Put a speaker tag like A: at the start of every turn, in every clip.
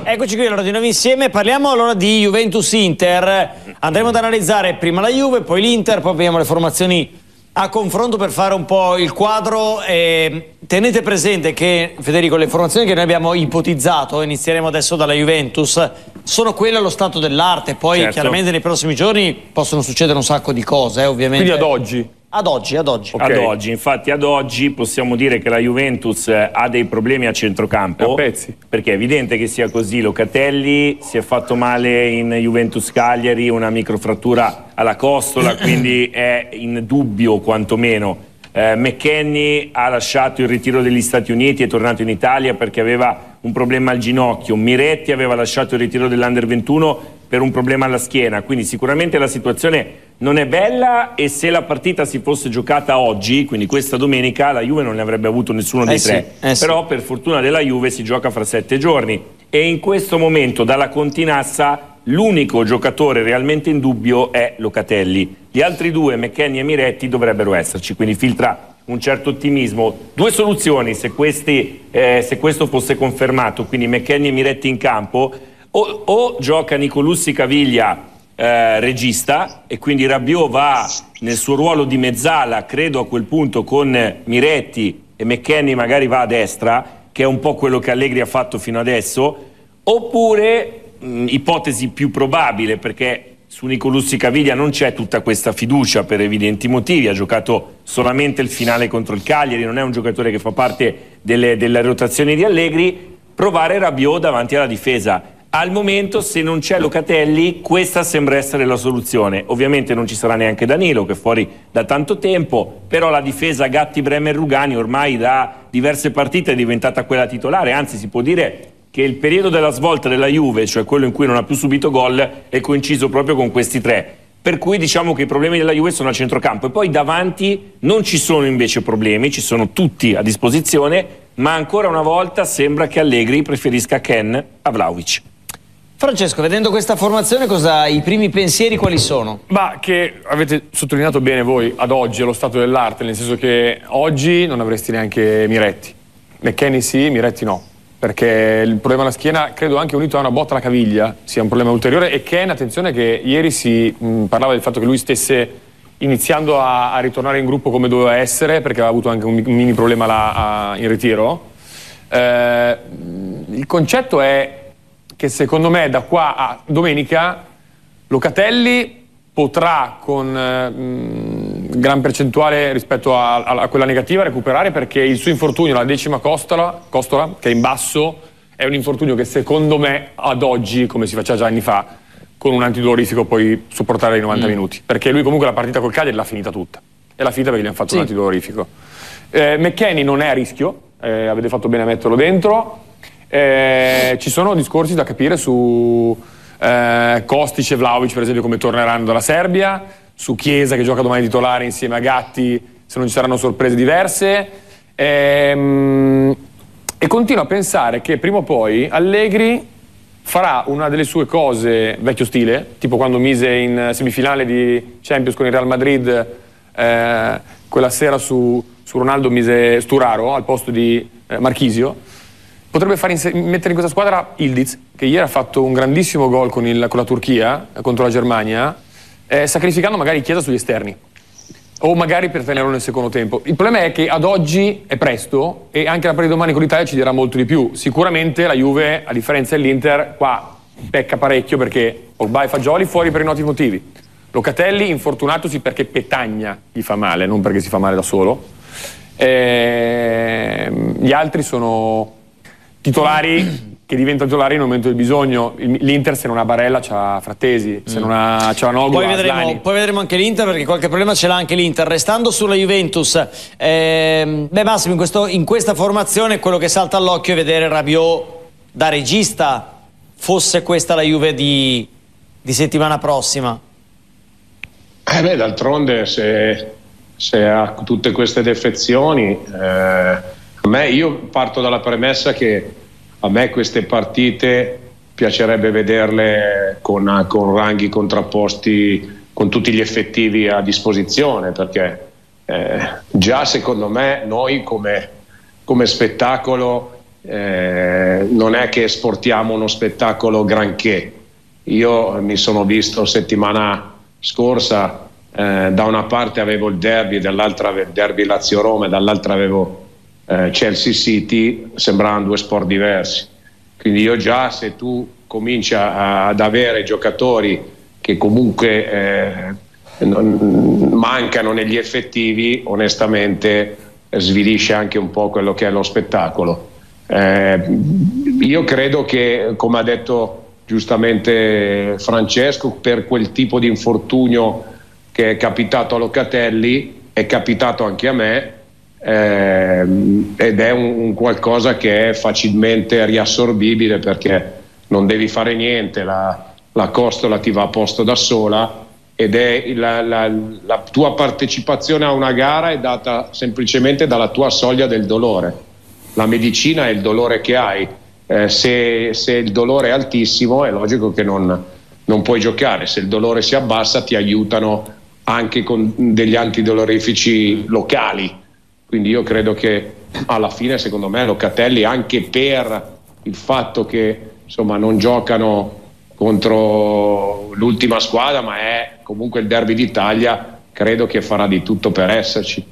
A: Eccoci qui allora di nuovo insieme, parliamo allora di Juventus-Inter. Andremo ad analizzare prima la Juve, poi l'Inter, poi vediamo le formazioni a confronto per fare un po' il quadro. Tenete presente che, Federico, le formazioni che noi abbiamo ipotizzato, inizieremo adesso dalla Juventus, sono quelle allo stato dell'arte, poi chiaramente nei prossimi giorni possono succedere un sacco di cose, ovviamente.
B: Quindi ad oggi?
A: Ad oggi.
C: Okay. Ad oggi, infatti ad oggi possiamo dire che la Juventus ha dei problemi a centrocampo. Perché è evidente che sia così. Locatelli si è fatto male in Juventus Cagliari, una microfrattura alla costola, quindi è in dubbio quantomeno. McKennie ha lasciato il ritiro degli Stati Uniti, è tornato in Italia perché aveva un problema al ginocchio. Miretti aveva lasciato il ritiro dell'Under 21 per un problema alla schiena, quindi sicuramente la situazione non è bella, e se la partita si fosse giocata oggi, quindi questa domenica, la Juve non ne avrebbe avuto nessuno dei tre. Però per fortuna della Juve si gioca fra 7 giorni e in questo momento dalla Continassa l'unico giocatore realmente in dubbio è Locatelli. Gli altri due, McKennie e Miretti, dovrebbero esserci, quindi filtra un certo ottimismo. Due soluzioni se questo fosse confermato, quindi McKennie e Miretti in campo, o gioca Nicolussi Caviglia regista, e quindi Rabiot va nel suo ruolo di mezzala, credo a quel punto con Miretti, e McKennie magari va a destra, che è un po' quello che Allegri ha fatto fino adesso, oppure ipotesi più probabile, perché su Nicolussi Caviglia non c'è tutta questa fiducia per evidenti motivi, ha giocato solamente il finale contro il Cagliari, non è un giocatore che fa parte delle rotazioni di Allegri, provare Rabiot davanti alla difesa. Al momento, se non c'è Locatelli, questa sembra essere la soluzione. Ovviamente non ci sarà neanche Danilo, che è fuori da tanto tempo, però la difesa Gatti, Bremer, Rugani ormai da diverse partite è diventata quella titolare, anzi si può dire che il periodo della svolta della Juve, cioè quello in cui non ha più subito gol, è coinciso proprio con questi tre. Per cui diciamo che i problemi della Juve sono a centrocampo, e poi davanti non ci sono invece problemi, ci sono tutti a disposizione, ma ancora una volta sembra che Allegri preferisca Ken a Vlahovic.
A: Francesco, vedendo questa formazione, i primi pensieri quali sono?
B: Ma che avete sottolineato bene voi, ad oggi è lo stato dell'arte, nel senso che oggi non avresti neanche Miretti. McKennie sì, Miretti no, perché il problema alla schiena, credo anche unito a una botta alla caviglia, sia un problema ulteriore. E Ken, attenzione che ieri si parlava del fatto che lui stesse iniziando a ritornare in gruppo come doveva essere, perché aveva avuto anche un mini problema in ritiro. Il concetto è che secondo me da qua a domenica Locatelli potrà con gran percentuale rispetto a quella negativa recuperare, perché il suo infortunio, la 10ª costola, che è in basso, è un infortunio che secondo me ad oggi, come si faceva già anni fa, con un antidolorifico puoi sopportare i 90 minuti, perché lui comunque la partita col Cagliari l'ha finita tutta, e l'ha finita perché gli hanno fatto un antidolorifico. McKennie non è a rischio, avete fatto bene a metterlo dentro. Ci sono discorsi da capire su Kostic e Vlahovic, per esempio, come torneranno dalla Serbia, su Chiesa che gioca domani titolare insieme a Gatti, se non ci saranno sorprese diverse, e continuo a pensare che prima o poi Allegri farà una delle sue cose vecchio stile, tipo quando mise in semifinale di Champions con il Real Madrid, quella sera su Ronaldo mise Sturaro al posto di Marchisio. Potrebbe mettere in questa squadra Ildiz, che ieri ha fatto un grandissimo gol con la Turchia contro la Germania, sacrificando magari Chiesa sugli esterni, o magari per tenerlo nel secondo tempo. Il problema è che ad oggi è presto, e anche la partita di domani con l'Italia ci dirà molto di più. Sicuramente la Juve, a differenza dell'Inter, qua pecca parecchio, perché Pogba e Fagioli fuori per i noti motivi. Locatelli infortunatosi perché Petagna gli fa male, non perché si fa male da solo. Gli altri sono titolari che diventano titolari nel momento del bisogno. L'Inter, se non ha Barella, c'ha Frattesi, se non ha Cialanoglu,
A: poi vedremo anche l'Inter, perché qualche problema ce l'ha anche l'Inter. Restando sulla Juventus, Massimo, in questa formazione quello che salta all'occhio è vedere Rabiot da regista, fosse questa la Juve di settimana prossima.
D: D'altronde se ha tutte queste defezioni, io parto dalla premessa che a me queste partite piacerebbe vederle con ranghi contrapposti, con tutti gli effettivi a disposizione, perché già secondo me noi come spettacolo non è che esportiamo uno spettacolo granché. Io mi sono visto settimana scorsa, da una parte avevo il derby, dall'altra il derby Lazio-Roma e dall'altra avevo Chelsea City, sembravano due sport diversi. Quindi io già, se tu cominci ad avere giocatori che comunque mancano negli effettivi, onestamente svilisce anche un po' quello che è lo spettacolo. Io credo che, come ha detto giustamente Francesco, per quel tipo di infortunio che è capitato a Locatelli è capitato anche a me, ed è un qualcosa che è facilmente riassorbibile, perché non devi fare niente, la costola ti va a posto da sola, ed è la tua partecipazione a una gara è data semplicemente dalla tua soglia del dolore. La medicina è il dolore che hai. Se il dolore è altissimo è logico che non puoi giocare. Se il dolore si abbassa ti aiutano anche con degli antidolorifici locali. Quindi io credo che alla fine, secondo me, Locatelli, anche per il fatto che insomma non giocano contro l'ultima squadra, ma è comunque il derby d'Italia, credo che farà di tutto per esserci.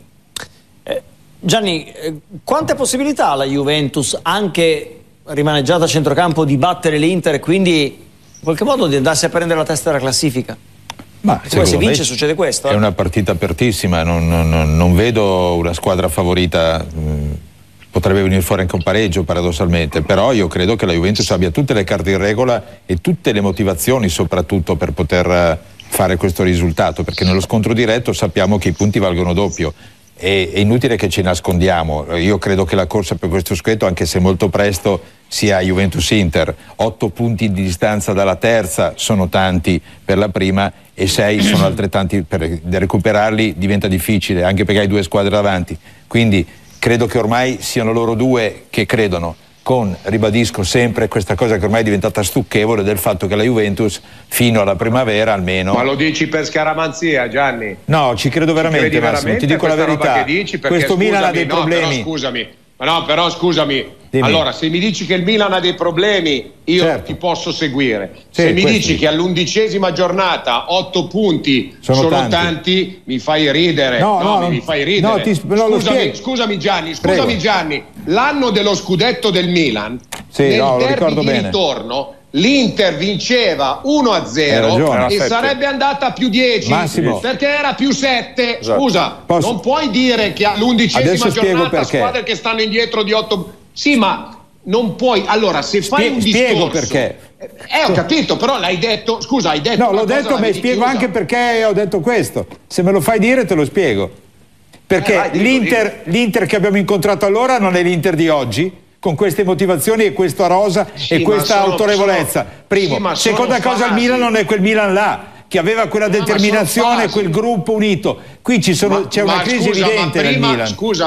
A: Gianni, quante possibilità ha la Juventus, anche rimaneggiata a centrocampo, di battere l'Inter e quindi in qualche modo di andarsi a prendere la testa della classifica?
E: Ma
A: poi se vince succede questo.
E: È una partita apertissima, non vedo una squadra favorita. Potrebbe venire fuori anche un pareggio paradossalmente, però io credo che la Juventus abbia tutte le carte in regola e tutte le motivazioni soprattutto per poter fare questo risultato, perché nello scontro diretto sappiamo che i punti valgono doppio. È inutile che ci nascondiamo. Io credo che la corsa per questo scudetto, anche se molto presto, sia Juventus-Inter. 8 punti di distanza dalla terza sono tanti per la prima e 6 sono altrettanti. Per recuperarli diventa difficile, anche perché hai 2 squadre davanti. Quindi credo che ormai siano loro due che credono, ribadisco sempre questa cosa che ormai è diventata stucchevole, del fatto che la Juventus fino alla primavera almeno...
D: Ma lo dici per scaramanzia, Gianni?
E: No, ci credo veramente, Massimo, ti dico la verità. Questo Milan ha dei problemi.
D: Però scusami,
E: dimmi.
D: Allora se mi dici che il Milan ha dei problemi, io ti posso seguire.
E: Sì,
D: se mi dici che all'11ª giornata 8 punti sono tanti, mi fai ridere. Mi fai ridere. Scusami Gianni, l'anno dello scudetto del Milan, nel derby di ritorno, l'Inter vinceva 1-0 e sarebbe andata a più 10,
E: Massimo,
D: perché era più 7.
E: Esatto.
D: Scusa, non puoi dire che all'11ª giornata squadre che stanno indietro di 8. Sì, ma non puoi. Allora, se fai un discorso.
E: Spiego perché.
D: Ho capito, però l'hai detto. Scusa, hai detto.
E: No, l'ho detto, ma spiego anche perché ho detto questo. Se me lo fai dire, te lo spiego. Perché l'Inter che abbiamo incontrato allora non è l'Inter di oggi, con queste motivazioni e questa rosa e questa autorevolezza. Primo. Seconda cosa, il Milan non è quel Milan là che aveva quella determinazione, quel gruppo unito. Qui c'è una crisi evidente nel Milan.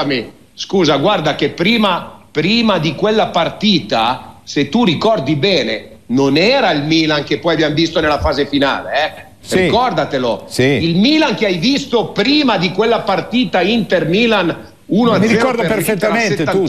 D: Scusa, guarda che prima di quella partita, se tu ricordi bene, non era il Milan che poi abbiamo visto nella fase finale,
E: Sì.
D: Ricordatelo.
E: Sì.
D: Il Milan che hai visto prima di quella partita Inter-Milan 1-0,
E: mi ricordo perfettamente tutto.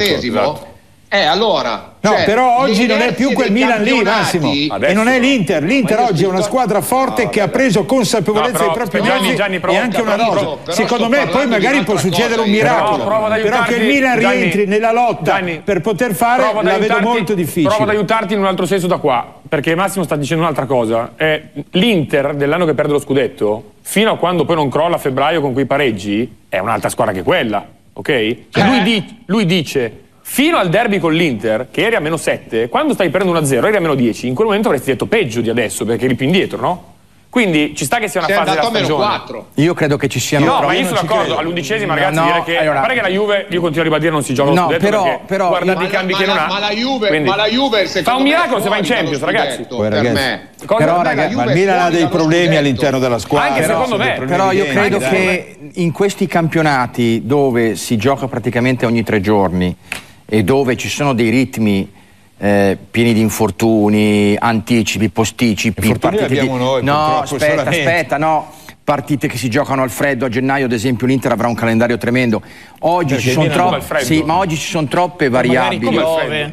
D: Allora,
E: no, però oggi non è più quel Milan lì, Massimo, e non è l'Inter. L'Inter oggi è una squadra forte che ha preso consapevolezza dei propri mezzi e anche una rosa. Secondo me poi magari può succedere un miracolo, però che il Milan rientri nella lotta per poter fare la vedo molto difficile.
B: Provo ad aiutarti in un altro senso da qua, perché Massimo sta dicendo un'altra cosa. L'Inter dell'anno che perde lo scudetto, fino a quando poi non crolla a febbraio con quei pareggi, è un'altra squadra che quella, ok? Lui dice: fino al derby con l'Inter, che eri a -7, quando stai perdendo 1-0 eri a -10, in quel momento avresti detto peggio di adesso, perché eri più indietro, no? Quindi ci sta che sia una fase della stagione.
D: -4.
F: Io credo che ci siano...
B: No, ma io sono d'accordo, all'11ª ragazzi, dire che a parte che la Juve, io continuo a ribadire, non si gioca lo scudetto,
F: però
B: guardate i cambi che non ha.
D: Ma la Juve
B: fa un miracolo se va in Champions, ragazzi.
D: Per me.
F: Però ragazzi,
E: ma il Milan ha dei problemi all'interno della squadra.
B: Anche secondo me.
F: Però io credo che in questi campionati dove si gioca praticamente ogni 3 giorni e dove ci sono dei ritmi pieni di infortuni, anticipi, posticipi, partite
E: noi,
F: no, aspetta, no, partite che si giocano al freddo. A gennaio ad esempio l'Inter avrà un calendario tremendo. Oggi ci sono troppe variabili.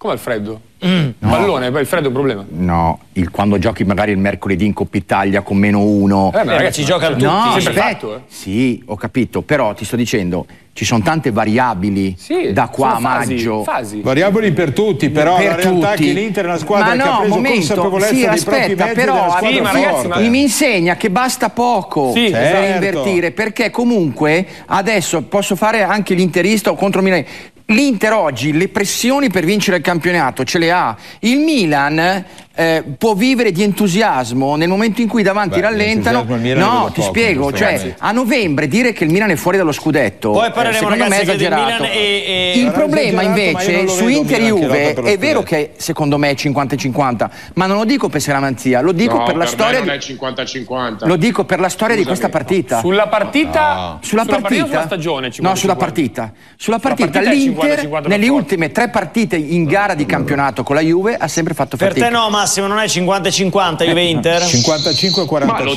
B: Come il freddo? Pallone, poi il freddo è un problema.
F: No, quando giochi magari il mercoledì in Coppa Italia con -1.
A: Ragazzi, giocano tutti.
F: No,
B: sempre
F: aspetta.
B: fatto,
F: Sì, ho capito, però ti sto dicendo, ci sono tante variabili da qua a maggio.
B: Fasi.
E: Variabili per tutti, però la realtà è che l'Inter è una squadra che ha preso consapevolezza dei propri mezzi della squadra forte.
F: Mi insegna che basta poco per invertire, perché comunque adesso posso fare anche l'interista o contro Milan. L'Inter oggi le pressioni per vincere il campionato ce le ha. Il Milan può vivere di entusiasmo nel momento in cui davanti rallentano. No, ti spiego, cioè a novembre dire che il Milan è fuori dallo scudetto
A: poi parleremo,
F: secondo me è esagerato. Il problema invece su Inter e Juve è vero che secondo me è 50-50, ma non lo dico per scaramanzia, lo dico per la storia.
D: Non è 50-50.
F: Lo dico per la storia di questa partita.
B: Sulla partita?
F: Sulla partita?
B: O sulla stagione? 50-50?
F: No, sulla partita. Sulla partita l'Inter nelle ultime 3 partite in gara di campionato con la Juve ha sempre fatto fatica.
A: Per te no, Massimo, non è 50-50 Juve-Inter?
E: 55-45.
D: Ma lo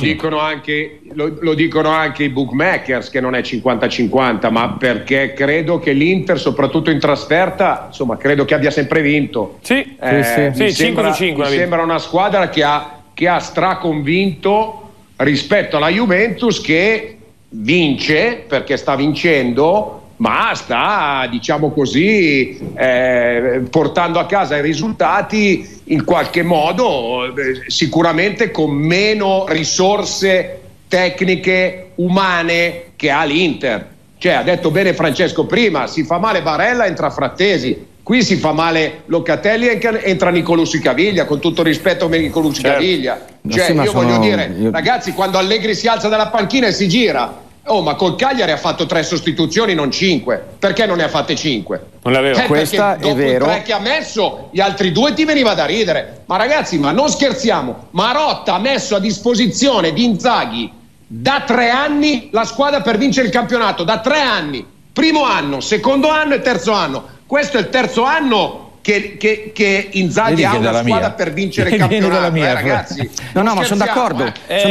D: dicono anche i bookmakers che non è 50-50, ma perché credo che l'Inter, soprattutto in trasferta, insomma, credo che abbia sempre vinto.
B: Sì,
D: 5 su 5. Mi sembra una squadra che ha straconvinto rispetto alla Juventus, che vince perché sta vincendo, ma sta, diciamo così, portando a casa i risultati in qualche modo, sicuramente con meno risorse tecniche umane che ha l'Inter. Cioè, ha detto bene Francesco prima, si fa male Barella, entra Frattesi. Qui si fa male Locatelli e entra Nicolussi Caviglia, con tutto rispetto a Nicolussi Caviglia. Cioè, io voglio dire, ragazzi, quando Allegri si alza dalla panchina e si gira, ma col Cagliari ha fatto 3 sostituzioni, non 5. Perché non ne ha fatte 5?
B: Non l'avevo.
F: Questa
D: dopo
F: è vero.
D: I 3 che ha messo, gli altri 2 ti veniva da ridere. Ma ragazzi, ma non scherziamo. Marotta ha messo a disposizione di Inzaghi da 3 anni la squadra per vincere il campionato. Da 3 anni. Primo anno, secondo anno e terzo anno. Questo è il terzo anno che Inzaghi ha una squadra per vincere il campionato, ragazzi.
F: No, ma sono d'accordo.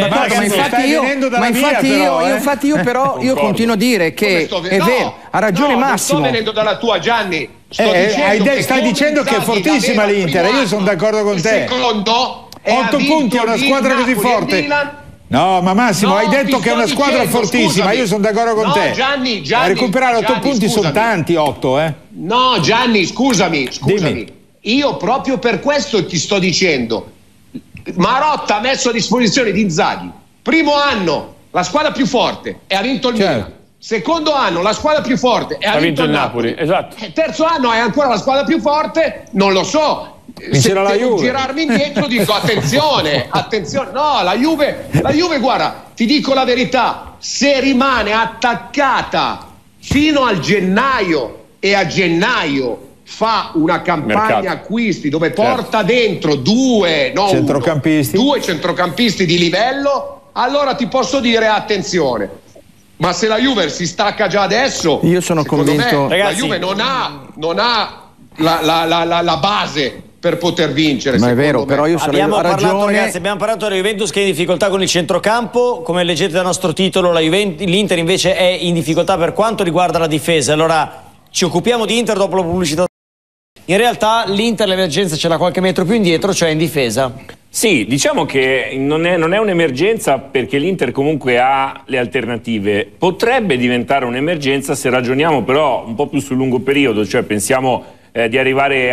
F: Ma infatti io continuo a dire che è vero, ha ragione Massimo.
D: Non sto venendo dalla tua, Gianni.
E: Stai dicendo che è fortissima l'Inter, io sono d'accordo con te.
D: Secondo,
E: 8 punti a una squadra così forte. No, ma Massimo, hai detto che è una squadra fortissima, io sono d'accordo con te.
D: Gianni,
E: a recuperare 8 punti sono tanti, 8,
D: No, Gianni, scusami. Dimmi. Io proprio per questo ti sto dicendo. Marotta ha messo a disposizione di Inzaghi. Primo anno, la squadra più forte, e ha vinto il Milan. Secondo anno, la squadra più forte, e ha vinto il Napoli.
B: Esatto.
D: Terzo anno, è ancora la squadra più forte, non lo so. Se devo girarmi indietro dico attenzione, no, la Juve, guarda, ti dico la verità, se rimane attaccata fino al gennaio e a gennaio fa una campagna acquisti dove porta dentro due centrocampisti di livello, allora ti posso dire attenzione. Ma se la Juve si stacca già adesso,
F: io sono convinto,
D: ragazzi, la Juve non ha la base per poter vincere.
F: Ma è vero, però io
A: abbiamo parlato della Juventus che è in difficoltà con il centrocampo, come leggete dal nostro titolo l'Inter invece è in difficoltà per quanto riguarda la difesa. Allora ci occupiamo di Inter dopo la pubblicità. In realtà l'Inter l'emergenza ce l'ha qualche metro più indietro, cioè in difesa.
C: Sì, diciamo che non è un'emergenza perché l'Inter comunque ha le alternative. Potrebbe diventare un'emergenza se ragioniamo però un po' più sul lungo periodo, cioè pensiamo di arrivare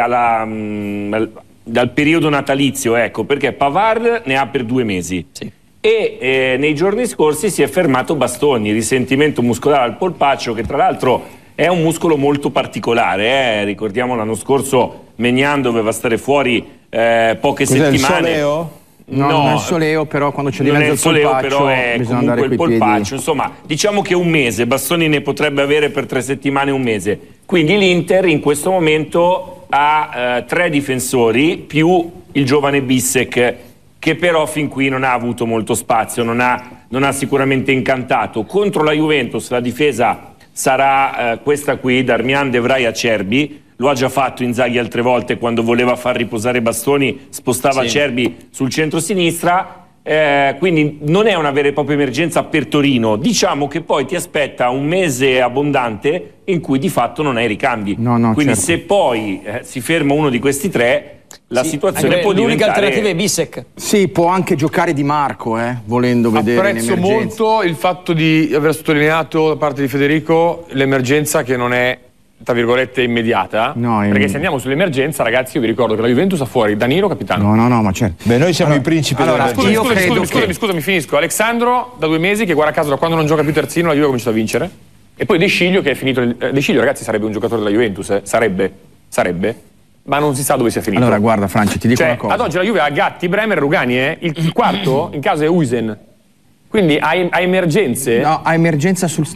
C: dal periodo natalizio, ecco, perché Pavard ne ha per 2 mesi. Sì. E nei giorni scorsi si è fermato Bastoni, risentimento muscolare al polpaccio, che tra l'altro è un muscolo molto particolare. Ricordiamo l'anno scorso Maignan doveva stare fuori poche settimane.
E: Il soleo?
F: No, non è il soleo, però quando c'è di mezzo il polpaccio però è comunque il polpaccio.
C: Insomma, diciamo che 1 mese, Bastoni ne potrebbe avere per 3 settimane, 1 mese. Quindi l'Inter in questo momento ha 3 difensori più il giovane Bissek, che però fin qui non ha avuto molto spazio, non ha sicuramente incantato. Contro la Juventus la difesa sarà questa qui, Darmian, De Vrij, Acerbi. Lo ha già fatto Inzaghi altre volte quando voleva far riposare Bastoni, spostava Acerbi sul centro-sinistra. quindi non è una vera e propria emergenza per Torino. Diciamo che poi ti aspetta un mese abbondante in cui di fatto non hai ricambi. Quindi
F: certo.
C: se poi si ferma uno di questi tre, la situazione può diventare...
A: L'unica alternativa è Bissek.
F: Sì, può anche giocare Di Marco, volendo vedere
B: Apprezzo molto il fatto di aver sottolineato da parte di Federico l'emergenza che non è, tra virgolette, immediata. Perché se andiamo sull'emergenza, ragazzi, io vi ricordo che la Juventus ha fuori Danilo capitano.
F: No, ma certo.
E: Beh, noi siamo i principi dell'emergenza.
B: Scusami, finisco. Alexandro, da 2 mesi, che guarda caso da quando non gioca più terzino, la Juve ha cominciato a vincere. E poi De Sciglio, che è finito... De Sciglio, ragazzi, sarebbe un giocatore della Juventus, sarebbe. Ma non si sa dove sia finito.
F: Allora, guarda, Franci, ti dico una cosa.
B: Ad oggi la Juve ha Gatti, Bremer, Rugani, il quarto in casa è Huijsen. Quindi ha emergenze?
F: No, ha emergenza sul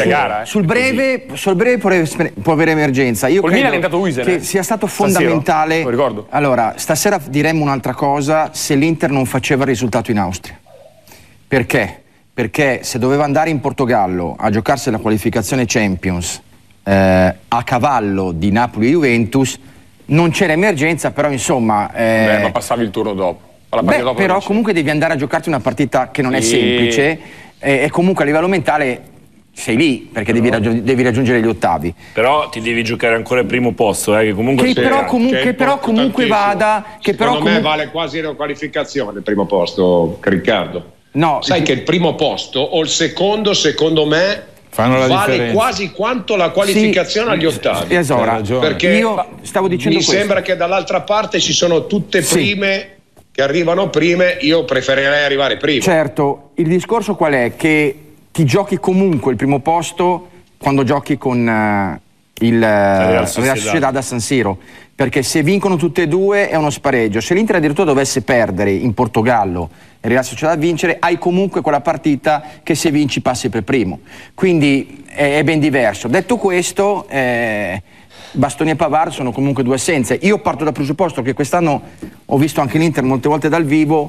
F: breve può avere emergenza. Io credo che sia stato fondamentale.
B: Lo ricordo.
F: Allora, stasera diremmo un'altra cosa se l'Inter non faceva il risultato in Austria. Perché? Perché se doveva andare in Portogallo a giocarsi la qualificazione Champions a cavallo di Napoli e Juventus, non c'era emergenza, però insomma...
B: ma passavi il turno dopo.
F: Dopo però comunque devi andare a giocarti una partita che non è semplice e comunque a livello mentale sei lì perché devi raggiungere gli ottavi.
C: Però ti devi giocare ancora al primo posto, che comunque...
D: Che
F: però comunque vada...
D: Secondo me vale quasi la qualificazione il primo posto, Riccardo.
F: No,
D: sai che il primo posto o il secondo, secondo me... vale quasi quanto la qualificazione agli ottavi. Perché
F: io stavo dicendo
D: mi sembra che dall'altra parte ci sono tutte prime che arrivano prime, io preferirei arrivare prima.
F: Certo, il discorso qual è? Che ti giochi comunque il primo posto quando giochi con il Real Sociedad a San Siro, perché se vincono tutte e due è uno spareggio. Se l'Inter addirittura dovesse perdere in Portogallo e Real Sociedad vincere, hai comunque quella partita che se vinci passi per primo, quindi è ben diverso. Detto questo, Bastoni e Pavard sono comunque 2 assenze. Io parto dal presupposto che quest'anno ho visto anche l'Inter molte volte dal vivo,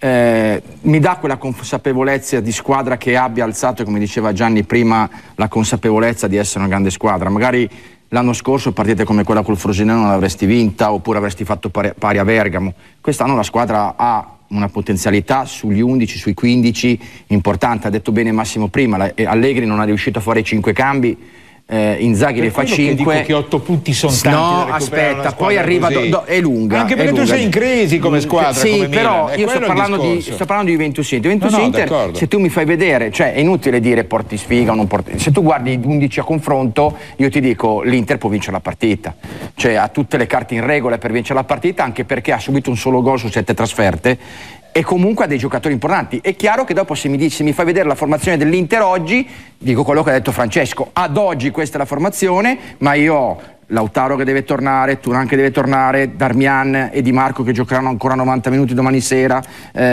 F: mi dà quella consapevolezza di squadra che abbia alzato, come diceva Gianni prima, la consapevolezza di essere una grande squadra. Magari l'anno scorso partite come quella col Frosinone non l'avresti vinta, oppure avresti fatto pari a Bergamo. Quest'anno la squadra ha una potenzialità sugli 11, sui 15 importante. Ha detto bene Massimo prima, Allegri non è riuscito a fare 5 cambi, Inzaghi ne fa 5.
E: Dico che 8 punti sono tanti.
F: No, aspetta, poi arriva è lunga.
E: Anche perché tu sei in crisi come squadra.
F: Sì,
E: come
F: però
E: Milan.
F: io sto parlando di Juventus Inter. Inter, se tu mi fai vedere, cioè è inutile dire porti sfiga o non porti. Se tu guardi gli 11 a confronto, io ti dico l'Inter può vincere la partita. Cioè ha tutte le carte in regola per vincere la partita, anche perché ha subito un solo gol su 7 trasferte. E comunque ha dei giocatori importanti. È chiaro che dopo se mi fai vedere la formazione dell'Inter oggi, dico quello che ha detto Francesco, ad oggi questa è la formazione, ma io ho Lautaro che deve tornare, Thuram che deve tornare, Darmian e Di Marco che giocheranno ancora 90 minuti domani sera,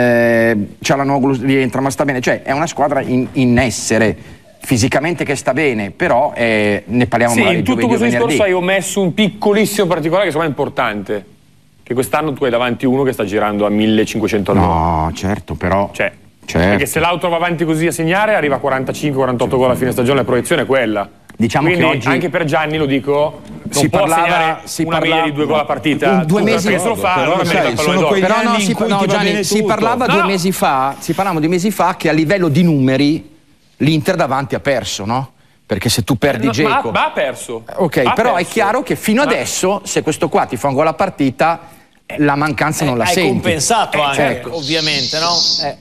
F: Çalhanoğlu rientra, ma sta bene, cioè è una squadra in essere, fisicamente che sta bene, però ne parliamo magari
B: in tutto questo discorso hai omesso un piccolissimo particolare che secondo me è importante. Che quest'anno tu hai davanti uno che sta girando a 1500 all'ora.
F: No, certo, però...
B: certo.
F: Perché
B: se l'auto va avanti così a segnare, arriva a 45-48 gol alla fine stagione, la proiezione è quella.
F: Diciamo
B: quindi
F: che oggi
B: anche per Gianni, lo dico, non può segnare una media di 2 gol a partita.
F: 2 mesi
B: se lo fa, allora merita il pallone d'oro.
F: Però no, Gianni, si parlava 2 mesi fa, che a livello di numeri l'Inter davanti ha perso, no? Perché se tu perdi Dzeko...
B: Ma ha perso.
F: Ok, però è chiaro che fino adesso, se questo qua ti fa un gol a partita, la mancanza non la senti.
A: Hai compensato anche, ovviamente, no?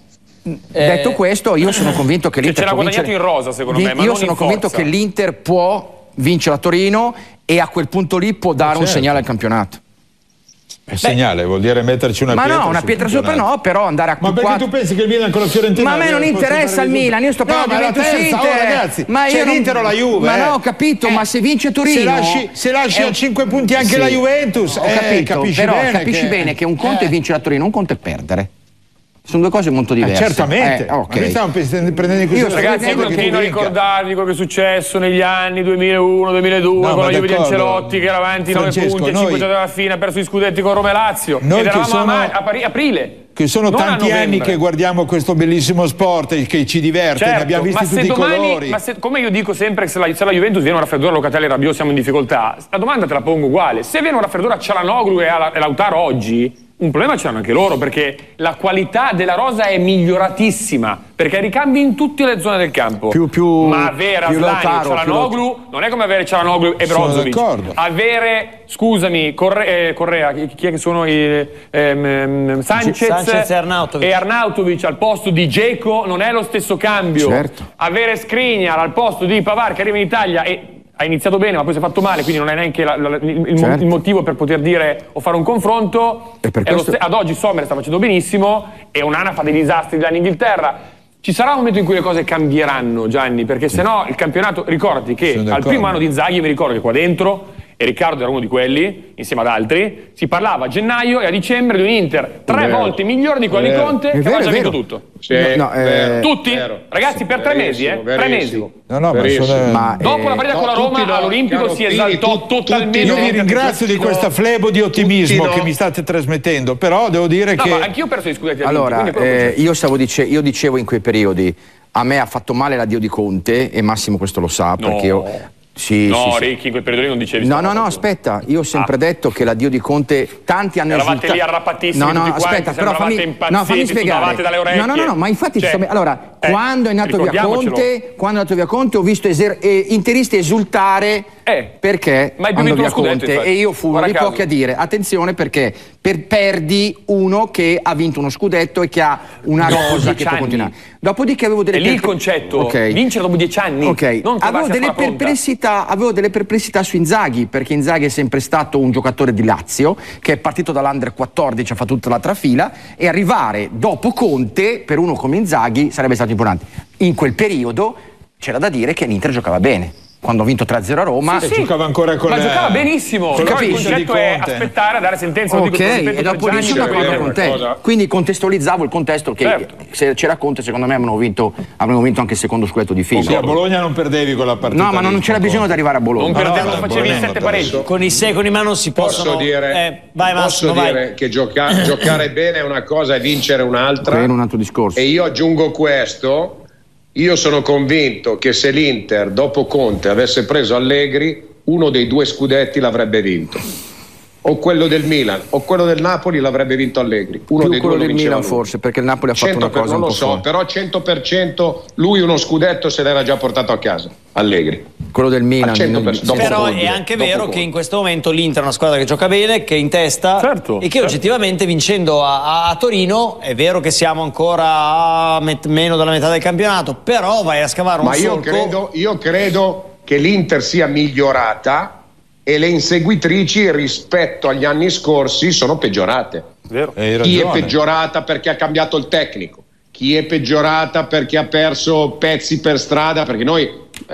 F: Detto questo, io sono convinto che l'Inter può vincere.
B: Ce l'ha guadagnato in rosa, secondo me, ma
F: io
B: non
F: sono
B: in
F: convinto
B: forza.
F: che l'Inter può vincere a Torino e a quel punto lì può dare un segnale al campionato.
E: Segnale, vuol dire metterci una pietra.
F: Ma no, una pietra sopra no, però andare a...
E: Ma perché tu pensi che il Milan con la Fiorentina...
F: Ma a me non interessa il Milan, io sto parlando di Juventus Inter.
E: Ragazzi,
F: ma
E: c'è l'Inter o la Juve.
F: Ma no, ho capito, ma se vince Torino...
E: Se lasci a 5 punti anche la Juventus,
F: ho capito,
E: capisci
F: bene che un conto è vincere a Torino, un conto è perdere. Sono 2 cose molto diverse.
E: Certamente.
F: Okay.
E: Ma stiamo prendendo in questo
B: ragazzi, io continuo a ricordarvi quello che è successo negli anni 2001-2002 con la Juve di Ancelotti che era avanti 9 punti, 5 alla fine, ha perso gli scudetti con Roma e Lazio. Ed eravamo a aprile.
E: Che sono tanti anni che guardiamo questo bellissimo sport e che ci diverte, ne abbiamo visti tutti i colori.
B: Ma come io dico sempre che se la Juventus viene un raffreddore a Locatelli e Rabiot siamo in difficoltà, la domanda te la pongo uguale. Se viene un raffreddore a Çalhanoğlu e a Lautaro oggi, un problema c'hanno anche loro, perché la qualità della rosa è miglioratissima, perché ricambi in tutte le zone del campo. Ma avere Asllani, Çalhanoğlu non è come avere Çalhanoğlu e Brozovic. Avere, scusami, Correa, chi è che sono Sanchez e Arnautovic al posto di Dzeko non è lo stesso cambio.
F: Certo.
B: Avere Skriniar al posto di Pavard che arriva in Italia e ha iniziato bene ma poi si è fatto male, quindi non è neanche il motivo per poter dire o fare un confronto. Ad oggi Sommer sta facendo benissimo e Onana fa dei disastri là in Inghilterra. Ci sarà un momento in cui le cose cambieranno, Gianni, perché sennò il campionato, ricordati che al primo anno di Inzaghi, mi ricordo che qua dentro, e Riccardo era uno di quelli, insieme ad altri, si parlava a gennaio e a dicembre di un Inter 3 volte migliore di quello di Conte, che aveva già vinto tutto. Tutti? Ragazzi, per 3 mesi, 3 mesi. Dopo la partita con la Roma all'Olimpico si esaltò totalmente.
E: Io vi ringrazio di questa flebo di ottimismo che mi state trasmettendo, però devo dire che...
B: ma anch'io ho perso gli scudetti.
F: Allora, io dicevo in quei periodi, a me ha fatto male l'addio di Conte, e Massimo questo lo sa, perché io...
B: Ricky, in quel periodo non dicevi.
F: No, aspetta, io ho sempre detto che l'addio di Conte, tanti hanno
B: eravate lì arrappatissimi tutti
F: aspetta, però fammi spiegare.
B: Dalle orecchie.
F: No, ma infatti allora, quando è andato via Conte, ho visto interisti esultare perché andò via Conte, e io fui uno dei pochi a dire attenzione, perché perdi uno che ha vinto uno scudetto e che ha una rosa che può continuare. Dopodiché avevo delle
B: il concetto, vincere dopo 10 anni.
F: Avevo delle perplessità su Inzaghi, perché Inzaghi è sempre stato un giocatore di Lazio che è partito dall'Under 14, ha fatto tutta l'altra fila, e arrivare dopo Conte per uno come Inzaghi sarebbe stato importante. In quel periodo c'era da dire che l'Inter giocava bene. Quando ho vinto 3-0 a Roma,
E: giocava ancora con
B: giocava benissimo. Però il concetto è aspettare a dare sentenza.
F: E dopo lì sono d'accordo con te. Quindi contestualizzavo il contesto che se c'era Conte, secondo me avremmo vinto anche il secondo scudetto di fila.
E: Sì, a Bologna non perdevi quella partita.
F: No, ma non c'era bisogno di arrivare a Bologna.
B: Non perdevo, facevi 7 pareggi.
A: Con i sei con i mano si possono.
D: Posso dire che giocare bene è una cosa e vincere un'altra.
F: È un altro discorso.
D: E io aggiungo questo. Io sono convinto che se l'Inter dopo Conte avesse preso Allegri, uno dei 2 scudetti l'avrebbe vinto. O quello del Milan o quello del Napoli l'avrebbe vinto Allegri.
F: Più quello del Milan forse, perché il Napoli ha fatto una cosa
D: non lo so, però 100% lui uno scudetto se l'era già portato a casa, Allegri.
F: Quello del Milan.
A: Però è anche vero che in questo momento l'Inter è una squadra che gioca bene, che è in testa e che oggettivamente vincendo a Torino, è vero che siamo ancora a meno della metà del campionato, però vai a scavare un solco.
D: Io credo che l'Inter sia migliorata e le inseguitrici rispetto agli anni scorsi sono peggiorate.
E: Vero.
D: Chi è peggiorata perché ha cambiato il tecnico, chi è peggiorata perché ha perso pezzi per strada, perché noi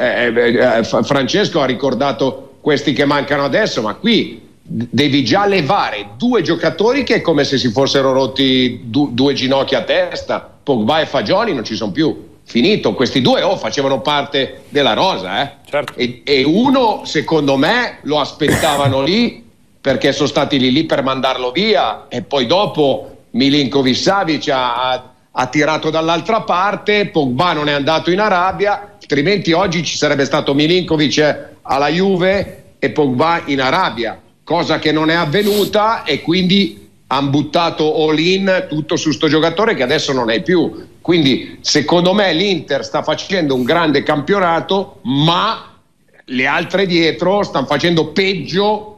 D: Francesco ha ricordato questi che mancano adesso, ma qui devi già levare 2 giocatori che è come se si fossero rotti 2 ginocchia a testa. Pogba e Fagioli non ci sono più. Finito, questi 2 facevano parte della rosa,
B: certo.
D: E uno secondo me lo aspettavano lì perché sono stati lì per mandarlo via, e poi dopo Milinkovic-Savic ha tirato dall'altra parte, Pogba non è andato in Arabia, altrimenti oggi ci sarebbe stato Milinkovic alla Juve e Pogba in Arabia, cosa che non è avvenuta, e quindi hanno buttato all-in tutto su sto giocatore che adesso non è più. Quindi secondo me l'Inter sta facendo un grande campionato, ma le altre dietro stanno facendo peggio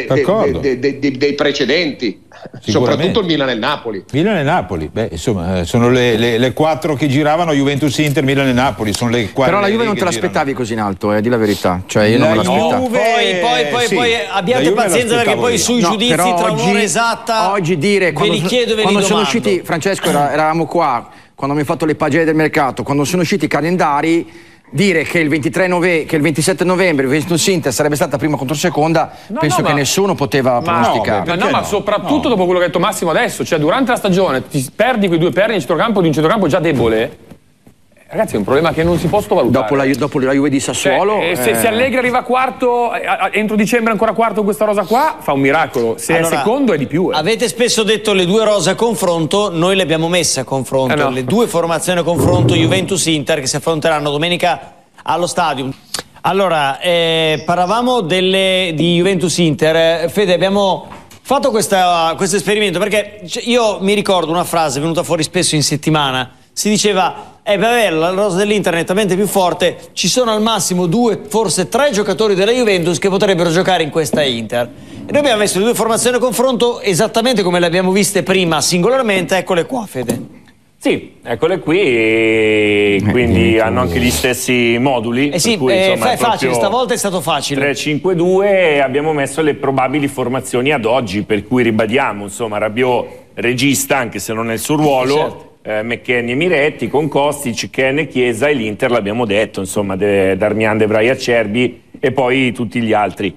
D: dei precedenti, soprattutto il Milan e il Napoli.
E: Milan e Napoli, insomma, sono le 4 che giravano, Juventus, Inter, Milan e Napoli, sono le 4.
F: Però la Juve non te l'aspettavi così in alto, di la verità, cioè io non me l'aspettavo.
A: Poi abbiate pazienza, perché poi sui giudizi tra un'ora esatta
F: oggi dire
A: ve li chiedo e ve li
F: quando sono
A: domando.
F: usciti, Francesco, eravamo qua quando abbiamo fatto le pagine del mercato, quando sono usciti i calendari, dire che il 27 novembre Juventus Inter sarebbe stata prima contro seconda, penso che nessuno poteva pronosticare.
B: Ma soprattutto dopo quello che ha detto Massimo adesso, cioè durante la stagione ti perdi quei 2 perdi in centrocampo di un centrocampo già debole. Ragazzi, è un problema che non si può sottovalutare.
F: Dopo la Juve di Sassuolo,
B: se Allegri arriva quarto, entro dicembre ancora quarto con questa rosa qua, fa un miracolo. Se è secondo è di più.
A: Avete spesso detto le 2 rose a confronto, noi le abbiamo messe a confronto. Le 2 formazioni a confronto Juventus-Inter che si affronteranno domenica allo Stadium. Allora, parlavamo di Juventus-Inter. Fede, abbiamo Fatto questo esperimento, perché io mi ricordo una frase venuta fuori spesso in settimana, si diceva vabbè, la rosa dell'Inter è nettamente più forte, ci sono al massimo 2, forse 3 giocatori della Juventus che potrebbero giocare in questa Inter. E noi abbiamo messo le due formazioni a confronto esattamente come le abbiamo viste prima singolarmente, eccole qua, Fede.
C: Sì, eccole qui, e quindi hanno anche gli stessi moduli.
A: Sì,
C: per cui, insomma,
A: è facile, stavolta è stato facile.
C: 3-5-2 e abbiamo messo le probabili formazioni ad oggi, per cui ribadiamo, insomma, Rabiot regista, anche se non è il suo ruolo,
A: certo.
C: McKennie e Miretti, con Kostic, Ken e Chiesa, e l'Inter l'abbiamo detto, insomma, Darmian, De Vrij, Acerbi e poi tutti gli altri.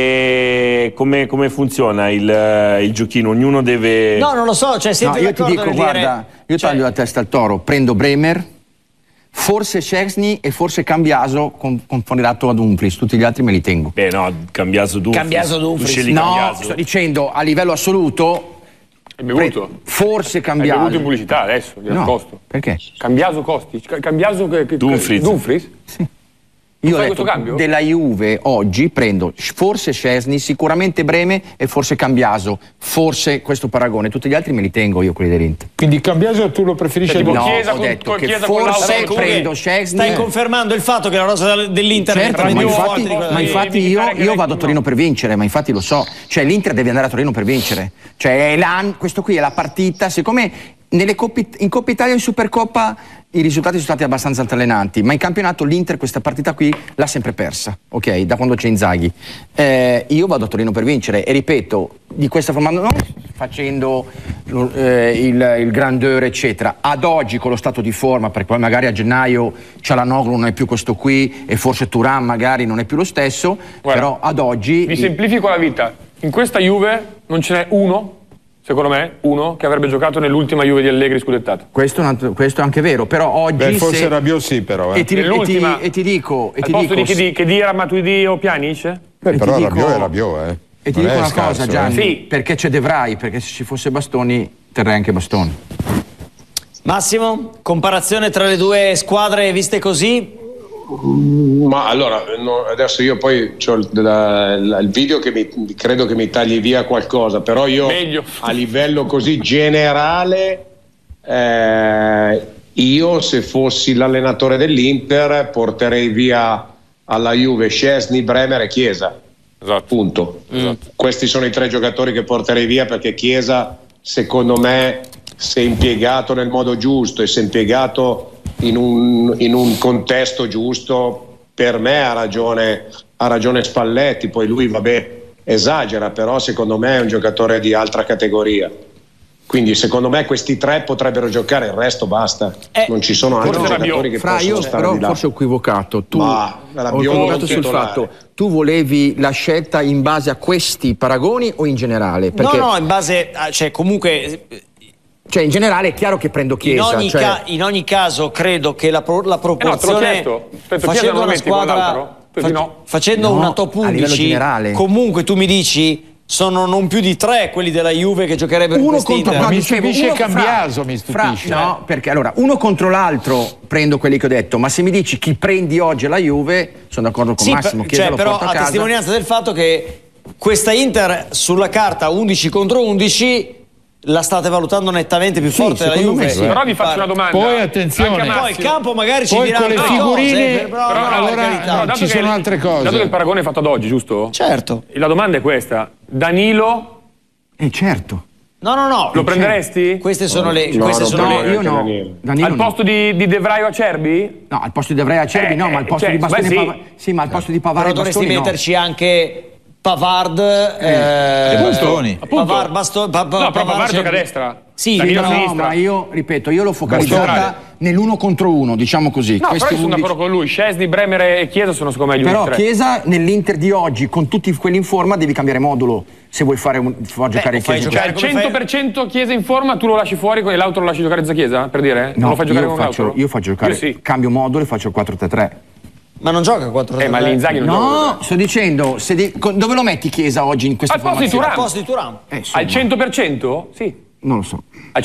C: E come funziona il giochino? Ognuno deve...
A: No, non lo so, cioè siete
F: io ti
A: d'accordo
F: dico,
A: nel
F: guarda, io taglio la testa al toro, prendo Bremer, forse Szczęsny e forse Cambiaso confonderato ad Dumfries, tutti gli altri me li tengo.
C: Beh no, Cambiaso Dumfries.
F: No, sto dicendo a livello assoluto.
B: È bevuto?
F: Forse Cambiaso.
B: È bevuto in pubblicità adesso,
F: no,
B: costo.
F: Perché?
B: Cambiaso Kostic, Cambiaso Dumfries?
F: Sì. Io ho detto,
B: cambio?
F: Della Juve oggi prendo forse Szczęsny, sicuramente Bremer e forse Cambiaso, forse questo paragone, tutti gli altri me li tengo io quelli dell'Inter.
E: Quindi Cambiaso tu lo preferisci?
F: No,
B: Chiesa
F: ho detto che
B: Chiesa
F: forse
B: con
F: prendo Szczęsny.
A: Stai confermando il fatto che la rosa dell'Inter
F: Certo,
A: è
F: ma
A: più
F: infatti,
A: forte di quella
F: ma infatti io vado a Torino per vincere, ma infatti lo so, cioè l'Inter deve andare a Torino per vincere, cioè questo qui è la partita, siccome in Coppa Italia e in Supercoppa i risultati sono stati abbastanza altalenanti, ma in campionato l'Inter questa partita qui l'ha sempre persa, ok? Da quando c'è Inzaghi. Io vado a Torino per vincere e ripeto, di questa forma non facendo il grandeur eccetera, ad oggi con lo stato di forma, perché poi magari a gennaio Çalhanoğlu non è più questo qui e forse Thuram magari non è più lo stesso,
B: guarda,
F: però ad oggi...
B: Vi semplifico la vita, in questa Juve non ce n'è uno, secondo me, che avrebbe giocato nell'ultima Juve di Allegri scudettato.
F: Questo è anche vero, però oggi...
E: forse Rabiot sì, però.
F: E ti dico...
B: Al posto di Khedira, Matuidi o Pjanic?
E: Però Rabiot è Rabiot,
F: E ti dico una
E: scarso,
F: cosa, Gianni,
B: Sì.
F: perché c'è De Vrij, perché se ci fosse Bastoni, terrei anche Bastoni.
A: Massimo, comparazione tra le due squadre viste così?
D: Ma allora, adesso io poi ho il video che credo che mi tagli via qualcosa, però io
B: Meglio.
D: a livello così generale, io se fossi l'allenatore dell'Inter porterei via alla Juve Szczęsny, Bremer e Chiesa.
B: Esatto.
D: Punto. Questi sono i 3 giocatori che porterei via, perché Chiesa, secondo me, se impiegato nel modo giusto e se impiegato in un contesto giusto, per me ha ragione Spalletti. Poi lui esagera, però secondo me è un giocatore di altra categoria, quindi secondo me questi 3 potrebbero giocare, il resto basta, non ci sono altri giocatori che possono stare
F: però
D: di là.
F: forse ho equivocato, ho
D: Rabiot
F: sul fatto, tu volevi la scelta in base a questi paragoni o in generale? Perché,
A: No, in base a, cioè comunque...
F: Cioè in generale è chiaro che prendo Chiesa.
A: In ogni caso credo che la proporzione...
B: te l'ho chiesto. Facendo una squadra...
A: Facendo una top 11, comunque tu mi dici... Sono non più di 3 quelli della Juve che giocherebbero in quest'Inter.
E: Mi stupisce Cambiaso, mi stupisce.
F: No, perché allora uno contro l'altro prendo quelli che ho detto, ma se mi dici chi prendi oggi alla Juve, sono d'accordo con Massimo. Chiesa
A: però a testimonianza del fatto che questa Inter sulla carta 11 contro 11 la state valutando nettamente più forte della Juve.
F: Sì.
B: Però vi faccio una domanda.
E: Poi attenzione,
A: poi il campo magari ci
E: poi
A: dirà
E: con le figurine,
A: però
E: allora ci sono altre cose.
B: Dato che il paragone è fatto ad oggi, giusto?
A: Certo.
B: E la domanda è questa: Danilo?
F: Certo.
A: No.
B: Lo prenderesti?
A: Queste sono le...
F: io no. Danilo
B: al posto di De Vrij o Acerbi?
F: No, al posto di De Vrij e Acerbi no, ma al posto di Bastoni... Sì, ma al posto di Pavard e
A: Però dovresti
F: Bastoni
A: metterci anche... Pavard
E: e Bastoni.
A: Pavard, Bastoni.
B: No, però Pavard gioca a destra.
A: Sì,
B: Danilo a
F: no,
B: sinistra.
F: ma io ripeto, io l'ho focalizzata nell'1 contro 1, diciamo così.
B: No, però io sono d'accordo con lui. Szczęsny, Bremer e Chiesa sono secondo me gli
F: Però
B: unici 3.
F: Chiesa nell'Inter di oggi, con tutti quelli in forma, devi cambiare modulo se vuoi far giocare Chiesa.
B: Cioè al 100% Chiesa in forma, tu lo lasci fuori e l'altro lo lasci giocare senza Chiesa? Per dire? Non lo fai giocare con l'altro?
F: Io faccio giocare, cambio modulo e faccio il 4-3-3.
A: Ma non gioca 4-3-3.
B: Ma l'Inzaghi non gioca.
F: No, sto dicendo, dove lo metti Chiesa oggi in questa
B: formazione?
A: Al posto di Thuram.
B: Al 100%? Sì.
F: Non lo so.
B: Al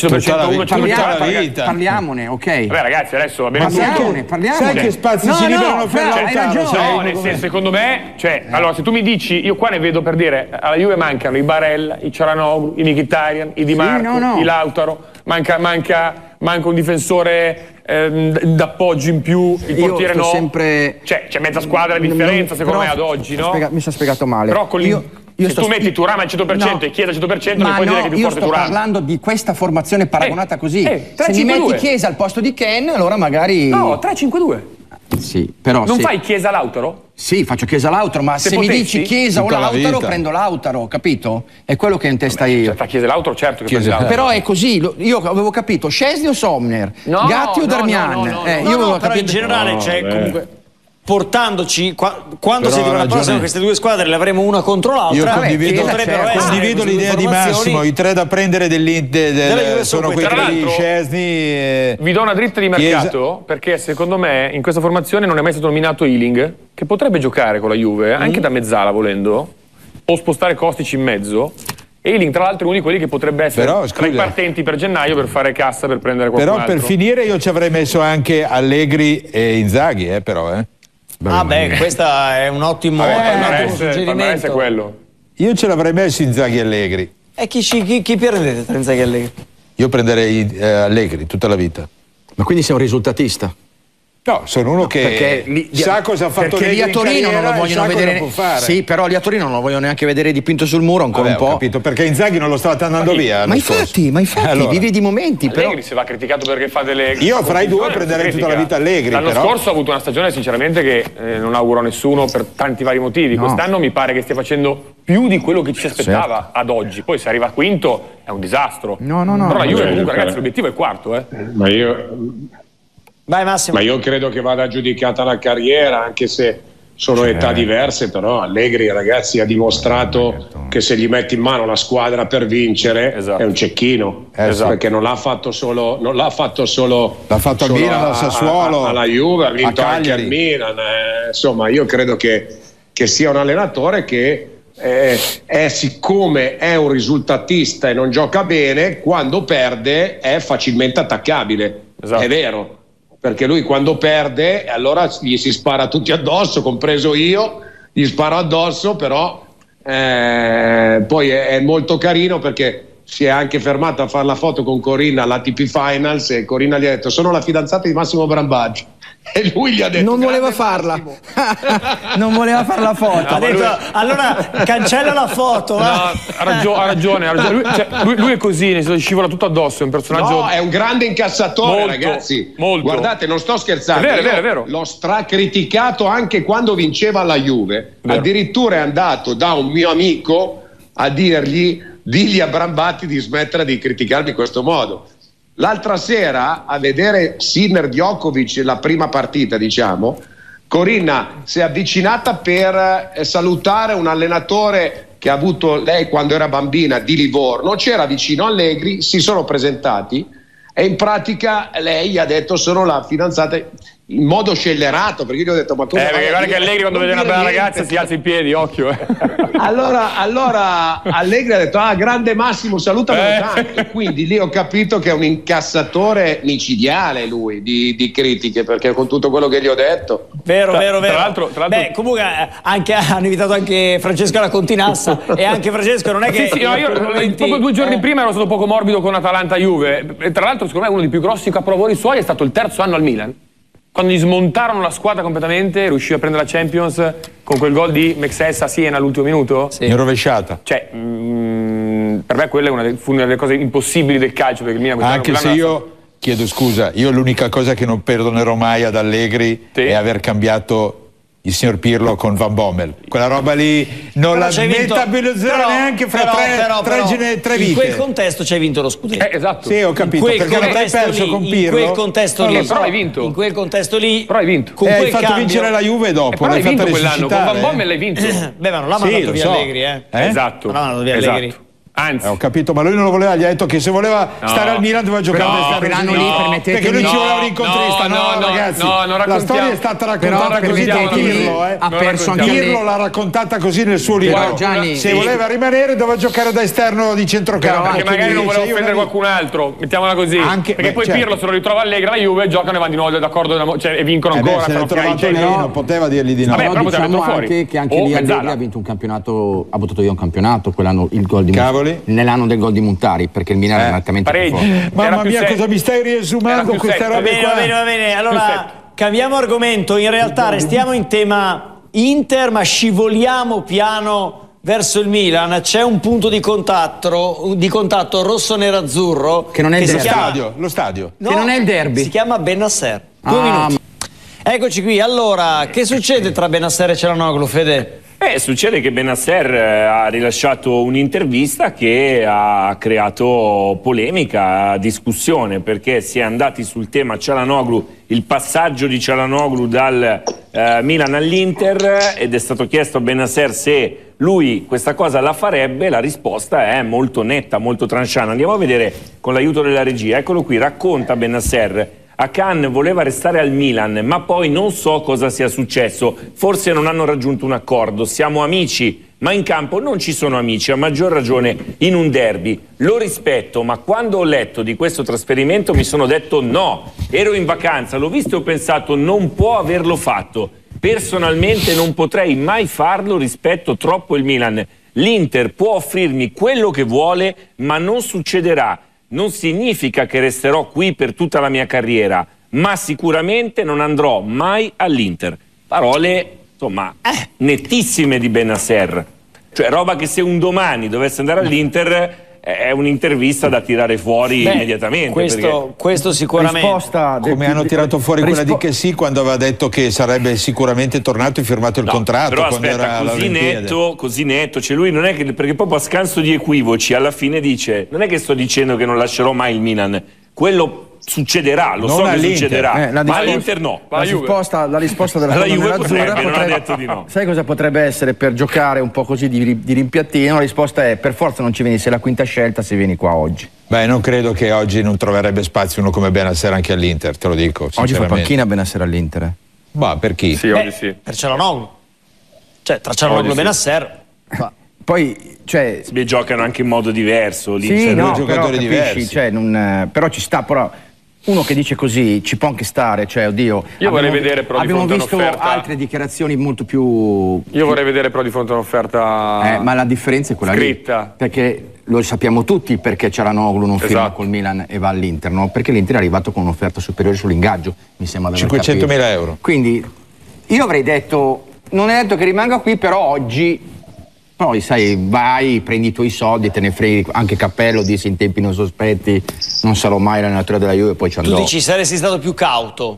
B: 100%
F: parliamone, ok.
B: Vabbè ragazzi, adesso va bene.
F: Parliamone.
E: Sai che spazi si liberano per
F: Lautaro?
B: No, nel senso, secondo me, cioè, allora se tu mi dici, io qua ne vedo per dire, alla Juve mancano i Barella, i Cialanoglu, i Mkhitaryan, i Di Marco, i Lautaro, manca un difensore d'appoggio in più, il portiere no. Cioè, c'è mezza squadra di differenza secondo me ad oggi, no?
F: Mi sono spiegato male.
B: Però con se tu metti Thuram al 100% e Chiesa al 100%, non puoi dire che più forte Thuram.
F: Io sto parlando di questa formazione paragonata così. Se mi metti Chiesa al posto di Ken, allora magari...
B: No, 3-5-2.
F: Sì, però
B: non fai Chiesa Lautaro?
F: Sì, faccio Chiesa Lautaro, ma se mi dici Chiesa o Lautaro, prendo Lautaro, capito? È quello che ho in testa io.
B: Tra Chiesa e Lautaro, certo che prendi Lautaro.
F: Però è così, io avevo capito Szczęsny o Sommer, Gatti o Darmian.
A: Io avevo capito in generale, cioè comunque portandoci quando si dicono la prossima queste due squadre le avremo una contro l'altra.
E: Io condivido l'idea di Massimo, i tre da prendere dell'Inter sono quei tre di Szczęsny.
B: Vi do una dritta di mercato perché secondo me in questa formazione non è mai stato nominato Ealing, che potrebbe giocare con la Juve anche da mezzala volendo o spostare Kostic in mezzo. Ealing tra l'altro è uno di quelli che potrebbe essere tra i partenti per gennaio per fare cassa per prendere qualcun altro.
E: Per finire io ci avrei messo anche Allegri e Inzaghi
A: questo è un ottimo suggerimento.
B: È quello.
E: Io ce l'avrei messo Inzaghi e Allegri.
A: E chi prendete tra Inzaghi e Allegri?
E: Io prenderei Allegri tutta la vita.
F: Ma quindi sei un risultatista?
E: No, sono uno che sa cosa ha fatto
F: perché lì a Torino non lo vogliono vedere. Sì, però lì a Torino non lo vogliono neanche vedere dipinto sul muro ancora un po'.
E: Ho capito, perché Inzaghi non lo stava andando via.
F: Ma infatti, allora, vivi di momenti.
B: Allegri
F: però
B: se va criticato perché fa delle.
E: Io fra i due prenderei tutta la vita Allegri.
B: L'anno scorso ha avuto una stagione sinceramente che non auguro a nessuno per tanti vari motivi. Quest'anno mi pare che stia facendo più di quello che ci aspettava ad oggi. Poi se arriva a quinto è un disastro.
F: No.
B: Però la Juve comunque ragazzi l'obiettivo è quarto.
A: Vai Massimo.
D: Ma io credo che vada giudicata la carriera, anche se sono età diverse, però Allegri ragazzi ha dimostrato che se gli metti in mano la squadra per vincere è un cecchino, perché non l'ha fatto solo l'ha fatto
E: al Milan, al Sassuolo,
D: alla Juve, ha vinto anche al Milan, insomma io credo che sia un allenatore che siccome è un risultatista e non gioca bene, quando perde è facilmente attaccabile, è vero. Perché lui quando perde allora gli si spara tutti addosso, compreso io, gli sparo addosso, però poi è molto carino perché si è anche fermato a fare la foto con Corinna all'ATP Finals e Corinna gli ha detto sono la fidanzata di Massimo Brambaggio e lui gli ha detto
F: non voleva farla non voleva fare la foto,
A: ha detto allora cancella la foto.
B: Ha ragione. Lui è così, ne scivola tutto addosso, è un personaggio.
D: No, è un grande incassatore, ragazzi. Guardate, non sto scherzando.
B: È vero.
D: L'ho stracriticato anche quando vinceva la Juve. Addirittura è andato da un mio amico a digli a Brambati di smettere di criticarmi in questo modo. L'altra sera a vedere Sinner Djokovic, la prima partita diciamo, Corinna si è avvicinata per salutare un allenatore che ha avuto lei quando era bambina di Livorno, c'era vicino Allegri, si sono presentati e in pratica lei ha detto sono la fidanzata in modo scellerato, perché io gli ho detto ma tu
B: perché guarda che Allegri quando vede una bella ragazza si alza in piedi, occhio.
D: Allora Allegri ha detto grande Massimo, salutamelo tanto. E quindi lì ho capito che è un incassatore micidiale lui di critiche, perché con tutto quello che gli ho detto.
A: Vero.
B: Tra l'altro
A: comunque hanno invitato anche Francesco alla Continassa e anche Francesco non è che
B: io proprio 2 giorni prima ero stato poco morbido con Atalanta Juve. Tra l'altro secondo me uno dei più grossi capolavori suoi è stato il terzo anno al Milan. Quando gli smontarono la squadra completamente, riuscì a prendere la Champions con quel gol di Mexes a Siena all'ultimo minuto.
E: In rovesciata.
B: Cioè, per me quella fu una delle cose impossibili del calcio. Perché il Milan
E: anche se io chiedo scusa, io l'unica cosa che non perdonerò mai ad Allegri è aver cambiato il signor Pirlo con Van Bommel. Quella roba lì non la metabilizzerò neanche fra tre vite.
A: In quel contesto ci hai vinto lo scudetto.
B: Esatto.
E: Sì, ho capito, perché l'avrei perso con Pirlo.
A: In quel contesto lì.
B: Però hai vinto.
A: In quel contesto lì.
B: Però hai vinto.
A: Con
E: hai fatto vincere la Juve dopo.
B: L'hai
E: fatto
B: quell'anno. Con Van Bommel l'hai vinto.
A: Beh, ma non l'ha mandato via Allegri,
B: Esatto.
A: Non l'ha mandato via Allegri.
B: Anzi,
E: ho capito, ma lui non lo voleva, gli ha detto che se voleva stare al Milan doveva giocare
F: quell'anno lì, permettetemi,
E: perché lui ci voleva un incontrista. Ragazzi, la storia è stata raccontata così da Pirlo,
F: ha perso anche
E: Pirlo l'ha raccontata così nel suo libro. Se voleva rimanere doveva giocare da esterno di centrocampo,
B: perché magari non voleva offendere qualcun altro, mettiamola così, perché poi Pirlo se lo ritrova Allegra, la Juve giocano e vanno di nuovo d'accordo, e vincono ancora.
E: Se l'ha trovato lì non poteva dirgli di no.
F: Però diciamo anche che anche lì Allegri ha vinto un campionato, ha buttato via un campionato quell'anno, il gol di nell'anno del gol di Montari, perché il Milan è nettamente più forte.
E: Mamma mia, cosa mi stai riesumando queste robe qua?
A: Va bene, allora cambiamo argomento, in realtà restiamo in tema Inter, ma scivoliamo piano verso il Milan. C'è un punto di contatto rosso-nerazzurro
F: che non è
A: lo
E: stadio
A: no,
F: che non è il derby,
A: si chiama Benasser. 2 minuti. Eccoci qui, allora che succede tra Benasser e Çalhanoğlu, Fede?
C: Succede che Benasser ha rilasciato un'intervista che ha creato polemica, discussione, perché si è andati sul tema Çalhanoğlu, il passaggio di Çalhanoğlu dal Milan all'Inter, ed è stato chiesto a Benasser se lui questa cosa la farebbe. La risposta è molto netta, molto tranchant. Andiamo a vedere con l'aiuto della regia. Eccolo qui, racconta Benasser. A Cannes voleva restare al Milan, ma poi non so cosa sia successo, forse non hanno raggiunto un accordo, siamo amici, ma in campo non ci sono amici, a maggior ragione in un derby. Lo rispetto, ma quando ho letto di questo trasferimento mi sono detto no, ero in vacanza, l'ho visto e ho pensato non può averlo fatto, personalmente non potrei mai farlo, rispetto troppo il Milan, l'Inter può offrirmi quello che vuole, ma non succederà. Non significa che resterò qui per tutta la mia carriera, ma sicuramente non andrò mai all'Inter. Parole, insomma, nettissime di Benasser. Cioè, roba che se un domani dovesse andare all'Inter è un'intervista da tirare fuori immediatamente.
A: Questo sicuramente.
E: Come hanno tirato fuori quella di che sì, quando aveva detto che sarebbe sicuramente tornato e firmato il contratto.
C: Però
E: quando
C: aspetta,
E: era
C: così netto, cioè lui non è che, perché proprio a scanso di equivoci alla fine dice non è che sto dicendo che non lascerò mai il Milan, quello succederà, lo so che succederà, ma all'Inter no.
F: La risposta della
C: Juve non ha detto di no.
F: Sai cosa potrebbe essere per giocare un po' così di rimpiattino? La risposta è: per forza non ci vieni, sei la quinta scelta se vieni qua oggi.
E: Beh, non credo che oggi non troverebbe spazio uno come Benasser anche all'Inter, te lo dico.
F: Oggi fa panchina Benasser all'Inter.
E: Ma per chi?
B: Sì, oggi sì.
A: Per Çalhanoğlu. Cioè, tra Çalhanoğlu e Benasser.
F: Poi, cioè,
C: giocano anche in modo diverso.
F: Sì, no,
E: giocatori diversi.
F: Cioè, però ci sta, però uno che dice così ci può anche stare, cioè, oddio.
B: Io vorrei vedere però
F: abbiamo visto altre dichiarazioni molto più.
B: Io vorrei vedere però di fronte a un'offerta.
F: Ma la differenza è quella
B: scritta.
F: Lì, perché lo sappiamo tutti perché Çalhanoğlu non firma col Milan e va all'Inter, no? Perché l'Inter è arrivato con un'offerta superiore sull'ingaggio, mi sembra.
E: 500.000 euro.
F: Quindi io avrei detto, non è detto che rimanga qui, però oggi. Poi sai, vai, prendi i tuoi soldi, te ne freghi, anche Cappello disse in tempi non sospetti, non sarò mai l'allenatore della Juve, poi ci andò.
A: Tu dici saresti stato più cauto.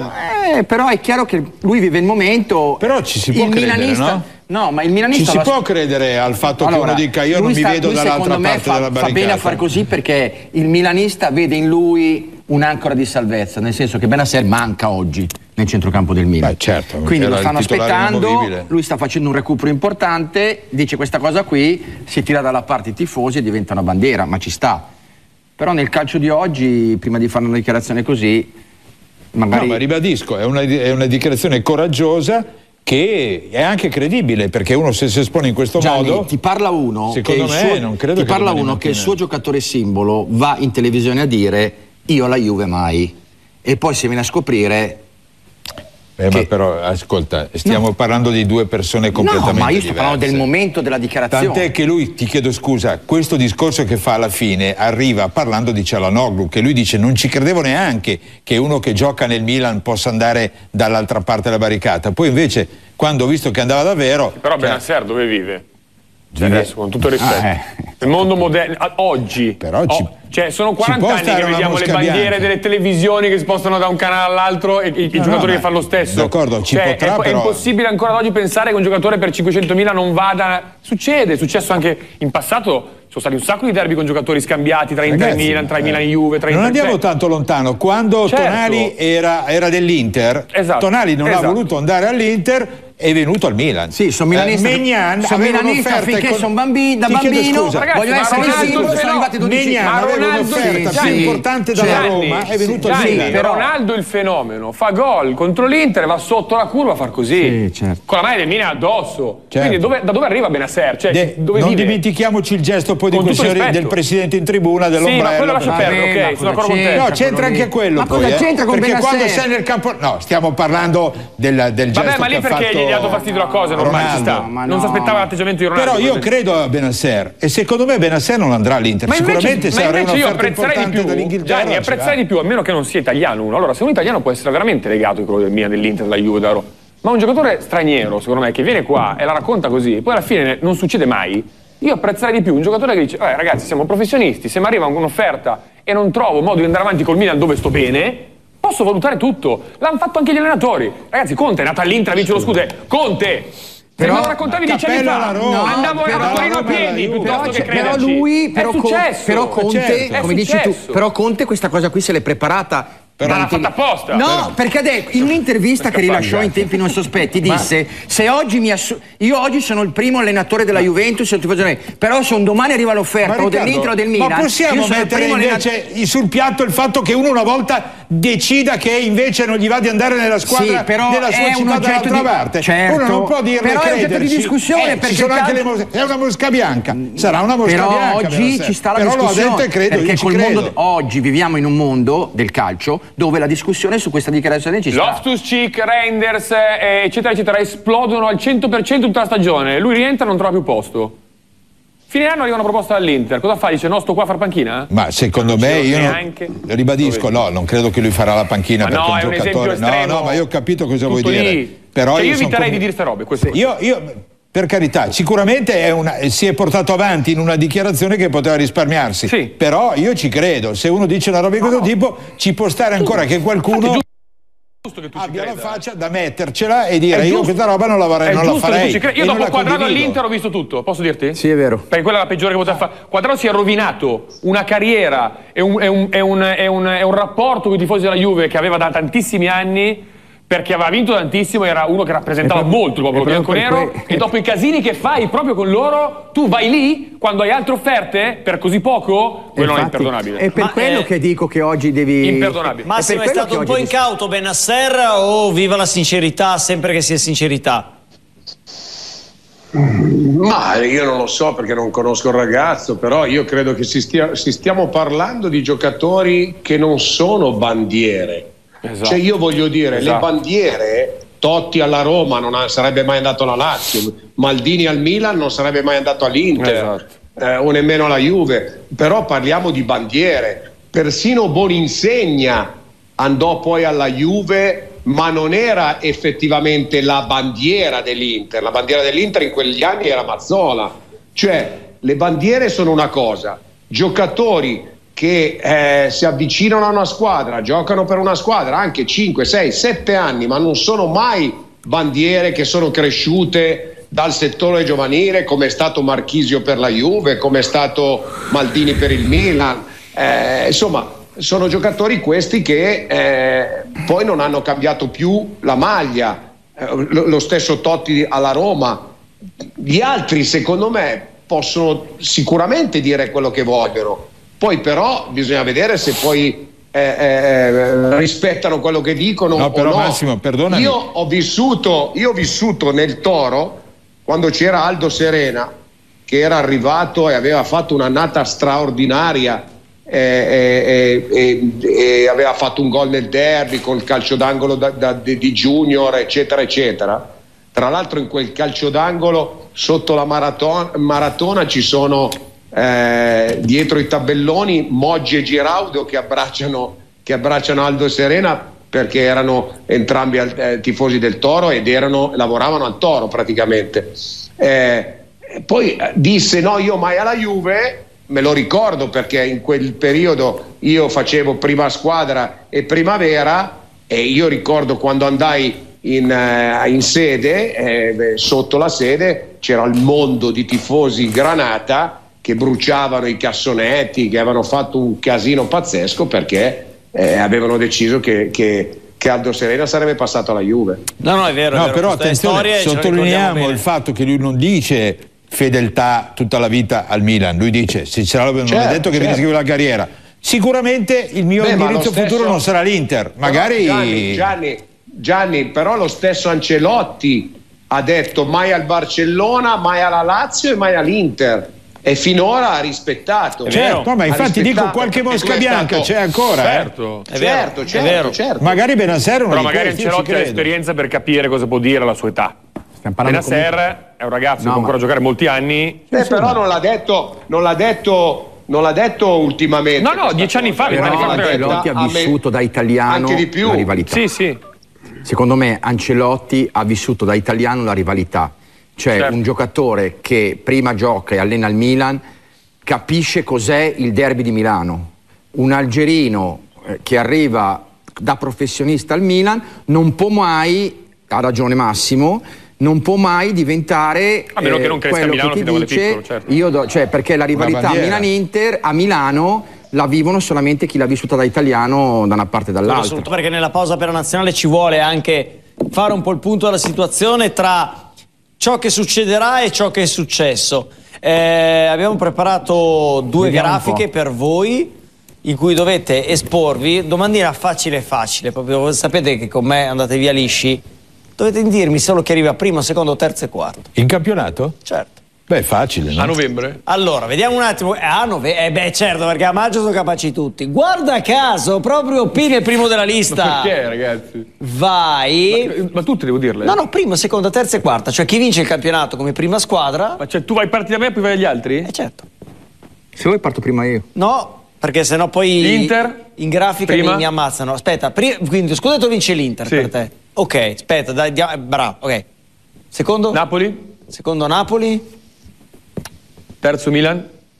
F: Però è chiaro che lui vive il momento.
E: Però ci si può credere, no?
F: No, ma il milanista.
E: Ci si può credere al fatto che uno dica io non mi vedo dall'altra parte della barricata.
F: Fa bene a far così perché il milanista vede in lui un'ancora di salvezza, nel senso che Benasser manca oggi nel centrocampo del Milan.
E: Beh, certo,
F: quindi lo stanno aspettando, lui sta facendo un recupero importante, dice questa cosa qui, si tira dalla parte i tifosi e diventa una bandiera, ma ci sta. Però nel calcio di oggi, prima di fare una dichiarazione così, magari.
E: No, ma ribadisco, è una dichiarazione coraggiosa che è anche credibile, perché uno se si espone in questo modo.
F: Ti parla uno
E: secondo me non credo
F: ti parla uno che il suo giocatore simbolo va in televisione a dire io alla Juve mai, e poi si viene a scoprire.
E: Ma però ascolta, stiamo parlando di due persone completamente diverse.
F: No, ma io sto parlando del momento della dichiarazione.
E: Tant'è che lui, ti chiedo scusa, questo discorso che fa alla fine arriva parlando di Çalhanoğlu, che lui dice non ci credevo neanche che uno che gioca nel Milan possa andare dall'altra parte della barricata. Poi invece, quando ho visto che andava davvero.
B: Però Benasser dove vive? Cioè adesso, con tutto il rispetto, il mondo moderno oggi,
E: però
B: cioè sono 40 anni che vediamo le bandiere delle televisioni che si spostano da un canale all'altro e i giocatori che fanno lo stesso.
E: D'accordo,
B: è impossibile ancora ad oggi pensare che un giocatore per 500.000 non vada. Succede, è successo anche in passato. Sono stati un sacco di derby con giocatori scambiati tra Inter e Milan, tra Milan e Juve.
E: Non andiamo tanto lontano. Quando Tonali era dell'Inter, Tonali non ha voluto andare all'Inter. è venuto al Milan.
F: Sì, sono milanista. Sono milanista finché sono da bambino.
B: Ragazzi,
F: voglio essere simbolo, sono arrivati 12
E: anni. Aveva un'offerta più importante dalla Roma, è venuto al Milan.
B: Però Ronaldo il fenomeno, fa gol contro l'Inter, va sotto la curva a far così. Certo. Con la maglia del Milan addosso. Certo. Quindi da dove arriva Benasser? Cioè, dove
E: non
B: vive?
E: dimentichiamoci il gesto poi del presidente in tribuna dell'ombrello.
B: Sì, ma quello lascia perdere, ok, sono d'accordo con te.
E: No, c'entra anche quello.
F: Ma cosa c'entra con
E: Perché
F: Benasser?
E: quando sei nel campo... No, stiamo parlando del gesto.
B: Vabbè, ma lì perché gli ha dato fastidio la cosa, normale, ci sta. Non si aspettava l'atteggiamento di Ronaldo.
E: Però io credo a Benasser e secondo me Benasser non andrà all'Inter. Sicuramente se avrà un'offerta importante dall'Inghilterra.
B: Gianni, apprezzerei di più, a meno che non sia italiano uno. Allora, se un italiano può essere veramente legato a quello del Milan, dell'Inter, della Juve, da Roma, ma un giocatore straniero, secondo me, che viene qua e la racconta così, poi alla fine non succede mai. Io apprezzerei di più un giocatore che dice: ragazzi, siamo professionisti, se mi arriva un'offerta e non trovo modo di andare avanti col Milan dove sto bene, posso valutare tutto. L'hanno fatto anche gli allenatori. Ragazzi, Conte è nato all'Inter a vincere lo scudetto. Conte! Se me lo raccontavi 10 anni fa, andavo a Torino a piedi piuttosto che crederci.
F: Però Conte, come dici tu, però Conte questa cosa qui se l'è preparata.
B: Però l'ha fatta apposta.
F: No, perché ha detto in un'intervista che rilasciò in tempi non sospetti, disse: se oggi io oggi sono il primo allenatore della Juventus, però se un domani arriva l'offerta o dell'Inter o del Milan,
E: ma possiamo mettere invece sul piatto il fatto che uno una volta decida che invece non gli va di andare nella squadra della sua città dall'altra parte?
F: Certo,
E: uno non può dirlo,
F: però è oggetto di discussione perché
E: sono anche è una mosca bianca, sarà una mosca bianca.
F: Però oggi ci sta la discussione, perché col mondo oggi viviamo in un mondo del calcio dove la discussione su questa dichiarazione ci sta.
B: Loftus-Cheek, Reinders, eccetera, eccetera, esplodono al 100% tutta la stagione. Lui rientra e non trova più posto. Fine anno arriva una proposta dall'Inter. Cosa fa? Dice: no, sto qua a far panchina?
E: Ma secondo me, io ribadisco, no, non credo che lui farà la panchina perché un giocatore. No, ma io ho capito cosa vuoi dire. Però
B: io eviterei di dire queste robe.
E: Io per carità, sicuramente si è portato avanti in una dichiarazione che poteva risparmiarsi. Sì. Però io ci credo, se uno dice una roba di questo tipo, ci può stare ancora che qualcuno abbia la faccia da mettercela e dire: io questa roba non la farei.
B: Io dopo Quadrado all'Inter ho visto tutto, posso dirti?
F: Sì, è vero.
B: Perché quella è la peggiore che poteva fare. Quadrado si è rovinato una carriera e un rapporto con i tifosi della Juve che aveva da tantissimi anni, perché aveva vinto tantissimo, era uno che rappresentava molto il popolo bianconero, e dopo i casini che fai proprio con loro, tu vai lì quando hai altre offerte per così poco, quello non è imperdonabile.
F: È per quello che dico che oggi devi...
B: Imperdonabile.
A: Massimo, è stato un po' incauto Benasser o viva la sincerità sempre che sia sincerità?
D: Ma io non lo so perché non conosco il ragazzo, però io credo che stiamo parlando di giocatori che non sono bandiere. Esatto. Cioè io voglio dire, le bandiere, Totti alla Roma non sarebbe mai andato alla Lazio, Maldini al Milan non sarebbe mai andato all'Inter, o nemmeno alla Juve, però parliamo di bandiere. Persino Boninsegna andò poi alla Juve, ma non era effettivamente la bandiera dell'Inter. La bandiera dell'Inter in quegli anni era Mazzola. Cioè le bandiere sono una cosa, giocatori che si avvicinano a una squadra, giocano per una squadra anche 5, 6, 7 anni, ma non sono mai bandiere che sono cresciute dal settore giovanile, come è stato Marchisio per la Juve, come è stato Maldini per il Milan. Insomma, sono giocatori questi che poi non hanno cambiato più la maglia. Lo stesso Totti alla Roma. Gli altri, secondo me, possono sicuramente dire quello che vogliono. Poi però bisogna vedere se poi rispettano quello che dicono.
E: No, però
D: o no.
E: Massimo, perdonami.
D: Io ho vissuto nel Toro quando c'era Aldo Serena, che era arrivato e aveva fatto un'annata straordinaria e aveva fatto un gol nel derby con il calcio d'angolo di Junior, eccetera eccetera. Tra l'altro in quel calcio d'angolo sotto la maratona ci sono dietro i tabelloni Moggi e Giraudo che abbracciano Aldo Serena, perché erano entrambi tifosi del Toro ed lavoravano al Toro praticamente. Poi disse: no, io mai alla Juve. Me lo ricordo perché in quel periodo io facevo prima squadra e primavera, e io ricordo quando andai in sede, sotto la sede c'era il mondo di tifosi Granata che bruciavano i cassonetti, che avevano fatto un casino pazzesco perché avevano deciso che che Aldo Serena sarebbe passato alla Juve.
A: No, è vero.
E: No, però attenzione, sottolineiamo il fatto che lui non dice fedeltà tutta la vita al Milan, lui dice se ce l'ha, non è detto che mi scrive la carriera. Sicuramente il mio indirizzo futuro non sarà l'Inter, magari...
D: Gianni, però lo stesso Ancelotti ha detto mai al Barcellona, mai alla Lazio e mai all'Inter, e finora ha rispettato.
E: Certo, ma infatti dico qualche mosca bianca c'è ancora.
B: Certo.
D: Certo.
E: Magari Benasser
B: però magari Ancelotti ha l'esperienza per capire cosa può dire alla sua età. Benasser è un ragazzo che può ancora giocare molti anni.
D: Però non l'ha detto ultimamente.
B: No, 10 anni fa.
F: Ancelotti ha vissuto da italiano
D: anche di più.
F: la rivalità.
B: Sì.
F: Secondo me Ancelotti ha vissuto da italiano la rivalità. Cioè un giocatore che prima gioca e allena il Milan capisce cos'è il derby di Milano. Un algerino che arriva da professionista al Milan non può mai, ha ragione Massimo, non può mai diventare
B: a meno che non cresca a Milano
F: che ti dice,
B: piccolo,
F: certo. Perché la rivalità Milan-Inter a Milano la vivono solamente chi l'ha vissuta da italiano da una parte e dall'altra.
A: Soprattutto perché nella pausa per la nazionale ci vuole anche fare un po' il punto della situazione tra ciò che succederà e ciò che è successo. Abbiamo preparato due grafiche per voi in cui dovete esporvi. Domandina facile, proprio sapete che con me andate via lisci. Dovete dirmi solo chi arriva primo, secondo, terzo e quarto.
E: In campionato?
A: Certo.
E: Beh, facile, no?
B: A novembre?
A: Allora, vediamo un attimo. Certo, perché a maggio sono capaci tutti. Guarda caso, proprio Pini è il primo della lista.
B: Ma perché, ragazzi?
A: Vai.
B: Ma tutte devo dirle?
A: No, prima, seconda, terza e quarta. Cioè chi vince il campionato come prima squadra.
B: Ma cioè tu vai parti da me e poi vai agli altri?
A: Certo.
F: Se vuoi parto prima io.
A: No, perché sennò poi
B: l'Inter
A: in grafica mi ammazzano. Aspetta, quindi scudetto vince l'Inter per te. Ok, aspetta, dai, bravo, ok. Secondo?
B: Napoli.
A: Secondo Napoli.
B: Terzo Milan.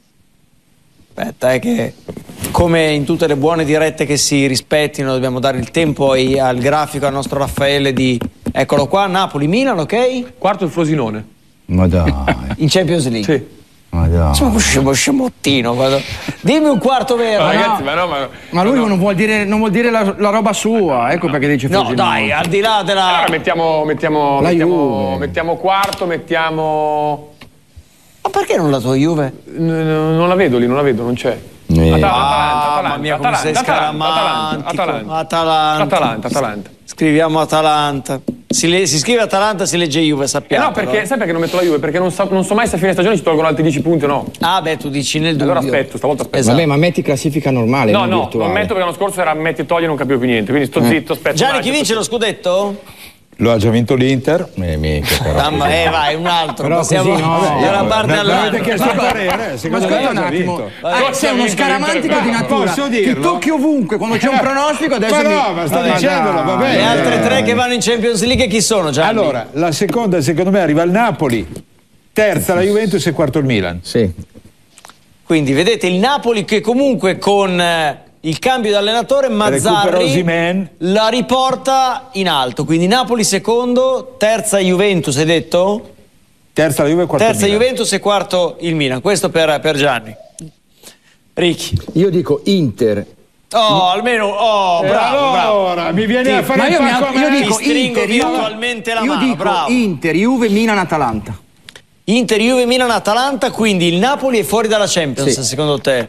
A: Aspetta, che come in tutte le buone dirette che si rispettino dobbiamo dare il tempo al grafico, al nostro Raffaele di... Eccolo qua, Napoli-Milan, ok?
B: Quarto il Frosinone.
F: Ma dai.
A: In Champions League?
B: Sì.
F: Ma dai.
A: Scemottino. Dimmi un quarto vero.
B: No, ragazzi,
F: ma lui non vuol dire la roba sua, ecco perché dice
A: Frosinone. No, dai, al di là della...
B: Allora mettiamo quarto, mettiamo...
A: Ma perché non la tua Juve?
B: Non la vedo lì, non c'è.
A: Mamma mia, come sei scaramantico.
B: Atalanta.
A: Scriviamo Atalanta. Si scrive Atalanta, si legge Juve, sappiamo.
B: No, perché sai perché non metto la Juve? Perché non so mai se a fine stagione ci tolgono altri 10 punti o no.
A: Ah, beh, tu dici nel dubbio.
B: Allora stavolta aspetto.
F: Esatto. Vabbè, ma metti classifica normale.
B: No, non metto perché l'anno scorso era metti e togli e non capivo più niente. Quindi sto zitto, aspetto.
A: Gianni, chi vince lo scudetto?
E: Lo ha già vinto l'Inter.
A: Vai, un altro.
F: Però
A: passiamo da una parte all'altra.
E: Avete chiesto il parere?
F: Secondo me un attimo. Sei uno scaramantico di natura.
E: Posso dirlo?
F: Ti tocchi ovunque quando c'è un pronostico. Adesso
E: ma sto dicendolo, va bene.
A: Le altre tre che vanno in Champions League chi sono, Gianni?
E: Allora, la seconda secondo me arriva il Napoli, terza la Juventus e quarto il Milan.
F: Sì.
A: Quindi vedete il Napoli che comunque con il cambio di allenatore Mazzarri la riporta in alto. Quindi Napoli secondo, terza Juventus, hai detto?
E: Terza la Juve e quarto il Milan.
A: Juventus e quarto il Milan. Questo per Gianni. Ricky.
F: Io dico Inter.
A: Almeno bravo.
E: Mi viene a fare il pacco a me.
F: Io dico
A: Inter, virtualmente la mano, bravo.
F: Inter, Juve, Milan, Atalanta.
A: Inter, Juve, Milan, Atalanta, quindi il Napoli è fuori dalla Champions, secondo te?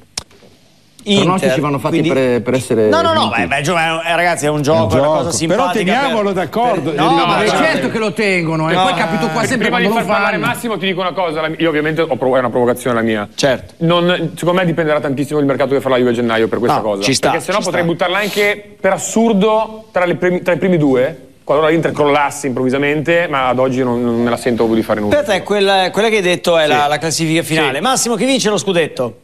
F: I pronostici vanno fatti per essere...
A: No, ragazzi, è un gioco, è una cosa simpatica.
E: Però teniamolo d'accordo.
F: Ma certo che lo tengono. E poi capito qua sempre
B: prima di far parlare Massimo ti dico una cosa. Io ovviamente è una provocazione la mia.
A: Certo.
B: Secondo me dipenderà tantissimo il mercato che farà la Juve a gennaio per questa cosa.
A: Ci sta.
B: Perché sennò potrei buttarla anche per assurdo tra i primi due. Qualora l'Inter crollassi improvvisamente, ma ad oggi non me la sento di fare nulla.
A: Per te quella che hai detto è la classifica finale. Sì. Massimo, chi vince lo scudetto?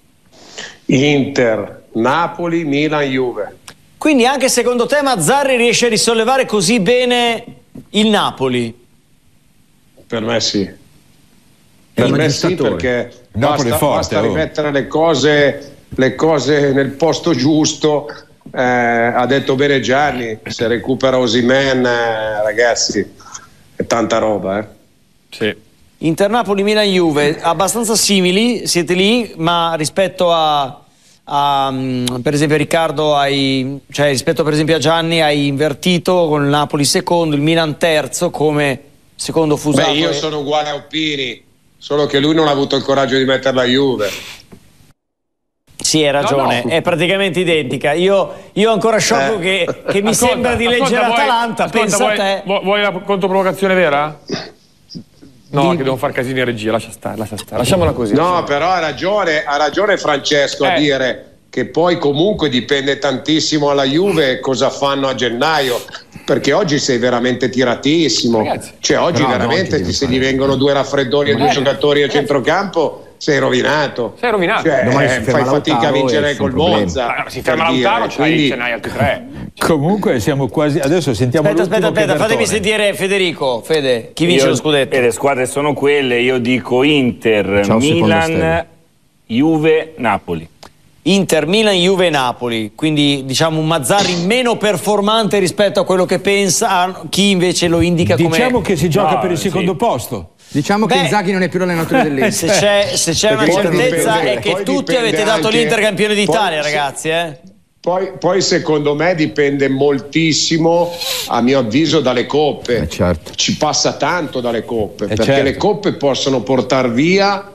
D: Inter, Napoli, Milan, Juve.
A: Quindi anche secondo te Mazzarri riesce a risollevare così bene il Napoli?
D: Per me sì. Per me sì, perché basta rimettere le cose nel posto giusto. Ha detto bene Gianni, se recupera Osimhen, ragazzi, è tanta roba.
B: Sì.
A: Inter, Napoli, Milan, Juve, abbastanza simili, siete lì, ma rispetto a per esempio Riccardo, cioè, rispetto per esempio a Gianni hai invertito con il Napoli secondo, il Milan terzo come secondo Fusato.
D: Beh, io sono uguale a Oppini, solo che lui non ha avuto il coraggio di mettere la Juve.
A: Sì, hai ragione, è praticamente identica. Io ho ancora sciocco che mi sembra di leggere Atalanta. Pensa a te.
B: Vuoi la controprovocazione vera? No, che devo far casini in regia, lascia stare. Lasciamola così.
D: No, però ha ragione Francesco a dire che poi comunque dipende tantissimo alla Juve cosa fanno a gennaio, perché oggi sei veramente tiratissimo. Ragazzi, cioè oggi veramente se gli vengono due raffreddori e due giocatori a centrocampo sei rovinato. Cioè, fai fatica a vincere col Monza.
B: Si ferma Lautaro, ce n'hai altri tre.
E: Comunque siamo quasi. Adesso sentiamo.
A: Aspetta, fatemi sentire Federico. Fede, chi vince lo scudetto?
C: E le squadre sono quelle, io dico Inter, Milan, Juve, Napoli.
A: Inter, Milan, Juve, Napoli. Quindi diciamo un Mazzarri meno performante rispetto a quello che pensa chi invece lo indica come.
E: Diciamo che si gioca per il secondo posto.
F: Diciamo che Inzaghi non è più l'allenatore dell'Inter.
A: Se c'è una certezza è che tutti avete dato l'Inter campione d'Italia, ragazzi.
D: Poi secondo me dipende moltissimo, a mio avviso, dalle coppe.
F: Certo.
D: Ci passa tanto dalle coppe, perché le coppe possono portare via,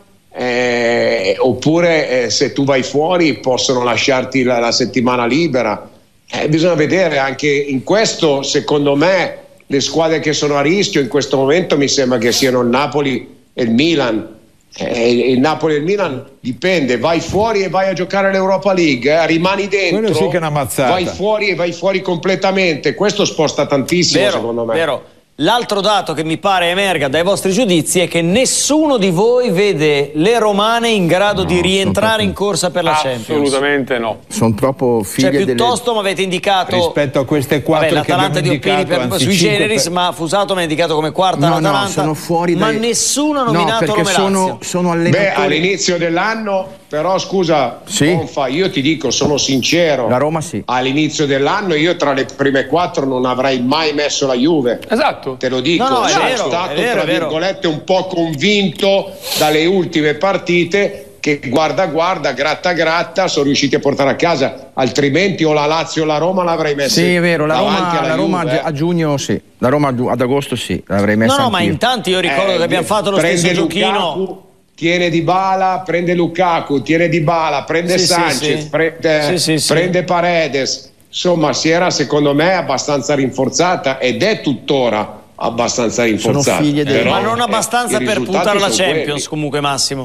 D: oppure se tu vai fuori possono lasciarti la settimana libera. Bisogna vedere anche in questo, secondo me, le squadre che sono a rischio in questo momento mi sembra che siano il Napoli e il Milan. Il Napoli e il Milan dipende, vai fuori e vai a giocare l'Europa League, rimani dentro,
E: sì che è una mazzata.
D: vai fuori e vai fuori completamente, questo sposta tantissimo secondo me.
A: Vero. L'altro dato che mi pare emerga dai vostri giudizi è che nessuno di voi vede le romane in grado di rientrare in corsa per la Champions.
B: Assolutamente no.
F: Sono troppo figlie
A: cioè piuttosto mi avete indicato
E: rispetto a queste quattro
A: l'Atalanta di Oppini sui generis, ma Fusato mi ha indicato come quarta l'Atalanta.
F: Sono fuori
A: ma nessuno ha nominato
F: perché
A: Rome
F: sono allenatori.
D: Beh, all'inizio dell'anno, però scusa, Bonfa, io ti dico, sono sincero,
F: la Roma sì.
D: All'inizio dell'anno io tra le prime quattro non avrei mai messo la Juve.
B: Esatto.
D: Te lo dico,
A: è
D: stato tra virgolette un po' convinto dalle ultime partite che guarda, gratta, sono riusciti a portare a casa, altrimenti o la Lazio o la Roma l'avrei messa.
F: Sì, è vero, la Roma
D: Juve,
F: a giugno sì, la Roma ad agosto sì, l'avrei messa.
A: No, ma intanto io ricordo che abbiamo fatto lo stesso giochino.
D: Tiene Dybala, prende Lukaku, tiene Dybala, prende Sanchez, prende Paredes. Insomma, si era secondo me abbastanza rinforzata ed è tuttora abbastanza rinforzata.
A: Ma non abbastanza per puntare alla Champions, comunque, Massimo.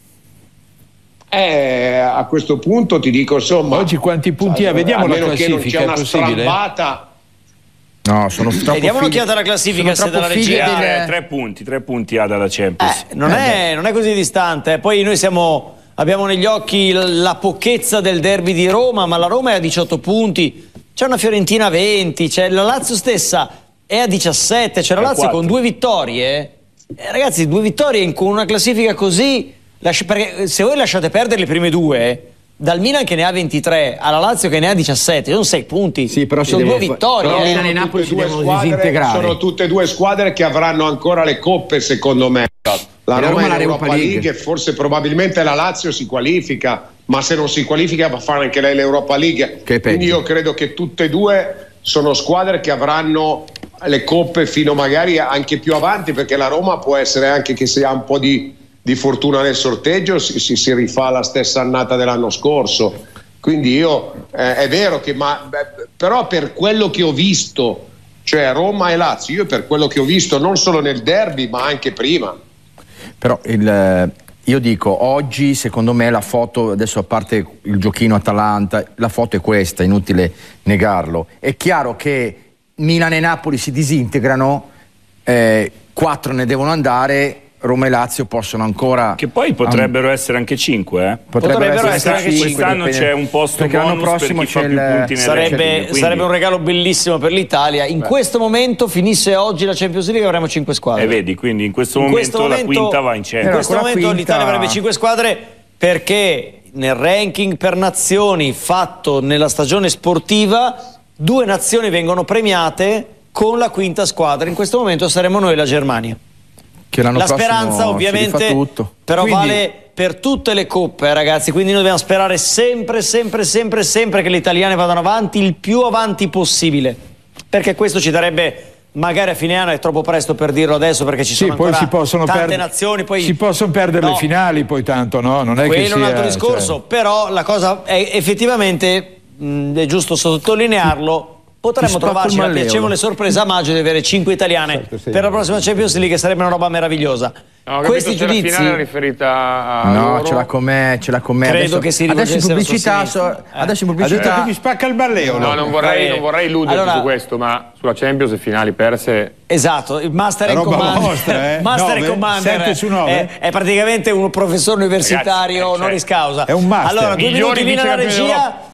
D: A questo punto ti dico, insomma,
E: oggi quanti punti ha? Vediamo la classifica,
D: che non c'è una strambata.
F: No, sono troppo.
A: Diamo un'occhiata alla classifica se dalla regia.
C: 3 punti ha dalla Champions.
A: Non è così distante. Poi noi abbiamo negli occhi la pochezza del derby di Roma, ma la Roma è a 18 punti, c'è una Fiorentina a 20, c'è la Lazio stessa è a 17, c'è la Lazio con 2 vittorie. Ragazzi, 2 vittorie con una classifica così, perché se voi lasciate perdere le prime 2, dal Milan che ne ha 23 alla Lazio che ne ha 17, sono 6 punti.
F: Sì, però
A: sono 2 vittorie.
F: Però Milan e Napoli si devono disintegrare.
D: Sono tutte e 2 squadre che avranno ancora le coppe, secondo me. La Roma è l'Europa League e forse probabilmente la Lazio si qualifica, ma se non si qualifica va a fare anche lei l'Europa League. Quindi io credo che tutte e 2 sono squadre che avranno le coppe fino magari anche più avanti, perché la Roma può essere anche che se ha un po' di fortuna nel sorteggio si rifà la stessa annata dell'anno scorso. Quindi io è vero che però per quello che ho visto, cioè Roma e Lazio, io per quello che ho visto non solo nel derby ma anche prima.
F: Però io dico, oggi secondo me la foto, adesso a parte il giochino Atalanta, la foto è questa, inutile negarlo. È chiaro che Milan e Napoli si disintegrano, 4 ne devono andare, Roma e Lazio possono ancora...
C: Che poi potrebbero essere anche 5,
A: Potrebbero essere anche 5.
C: Quest'anno c'è un posto bonus per chi fa più punti nel ranking,
A: sarebbe un regalo bellissimo per l'Italia. In questo momento finisse oggi la Champions League, avremo 5 squadre.
C: E vedi, quindi in questo momento la quinta va in Champions.
A: In questo momento l'Italia avrebbe 5 squadre perché nel ranking per nazioni fatto nella stagione sportiva 2 nazioni vengono premiate con la quinta squadra. In questo momento saremo noi e la Germania.
F: Che l'anno
A: la speranza ovviamente però quindi, per tutte le coppe, ragazzi, quindi noi dobbiamo sperare sempre che le italiane vadano avanti il più avanti possibile, perché questo ci darebbe, magari a fine anno, è troppo presto per dirlo adesso perché ci sono ancora tante nazioni, poi
E: si possono perdere le finali, poi tanto non è
A: quello
E: che
A: è un altro discorso, però la cosa è effettivamente, è giusto sottolinearlo, potremmo trovarci la piacevole sorpresa a maggio di avere 5 italiane per la prossima Champions League, che sarebbe una roba meravigliosa.
B: No,
A: Questi giudizi,
B: la finale è riferita a
F: no,
B: loro.
F: ce l'ha con me.
A: Credo che si
F: adesso in pubblicità,
E: adesso mi spacca il balleo.
B: No, non vorrei illuderti su questo, ma sulla Champions e finali perse.
A: Esatto, il Master and Commander, Master and Commander
E: 7 su 9
A: è praticamente un professore universitario honoris causa.
E: È un master.
A: Allora, 2 minuti, viene la regia.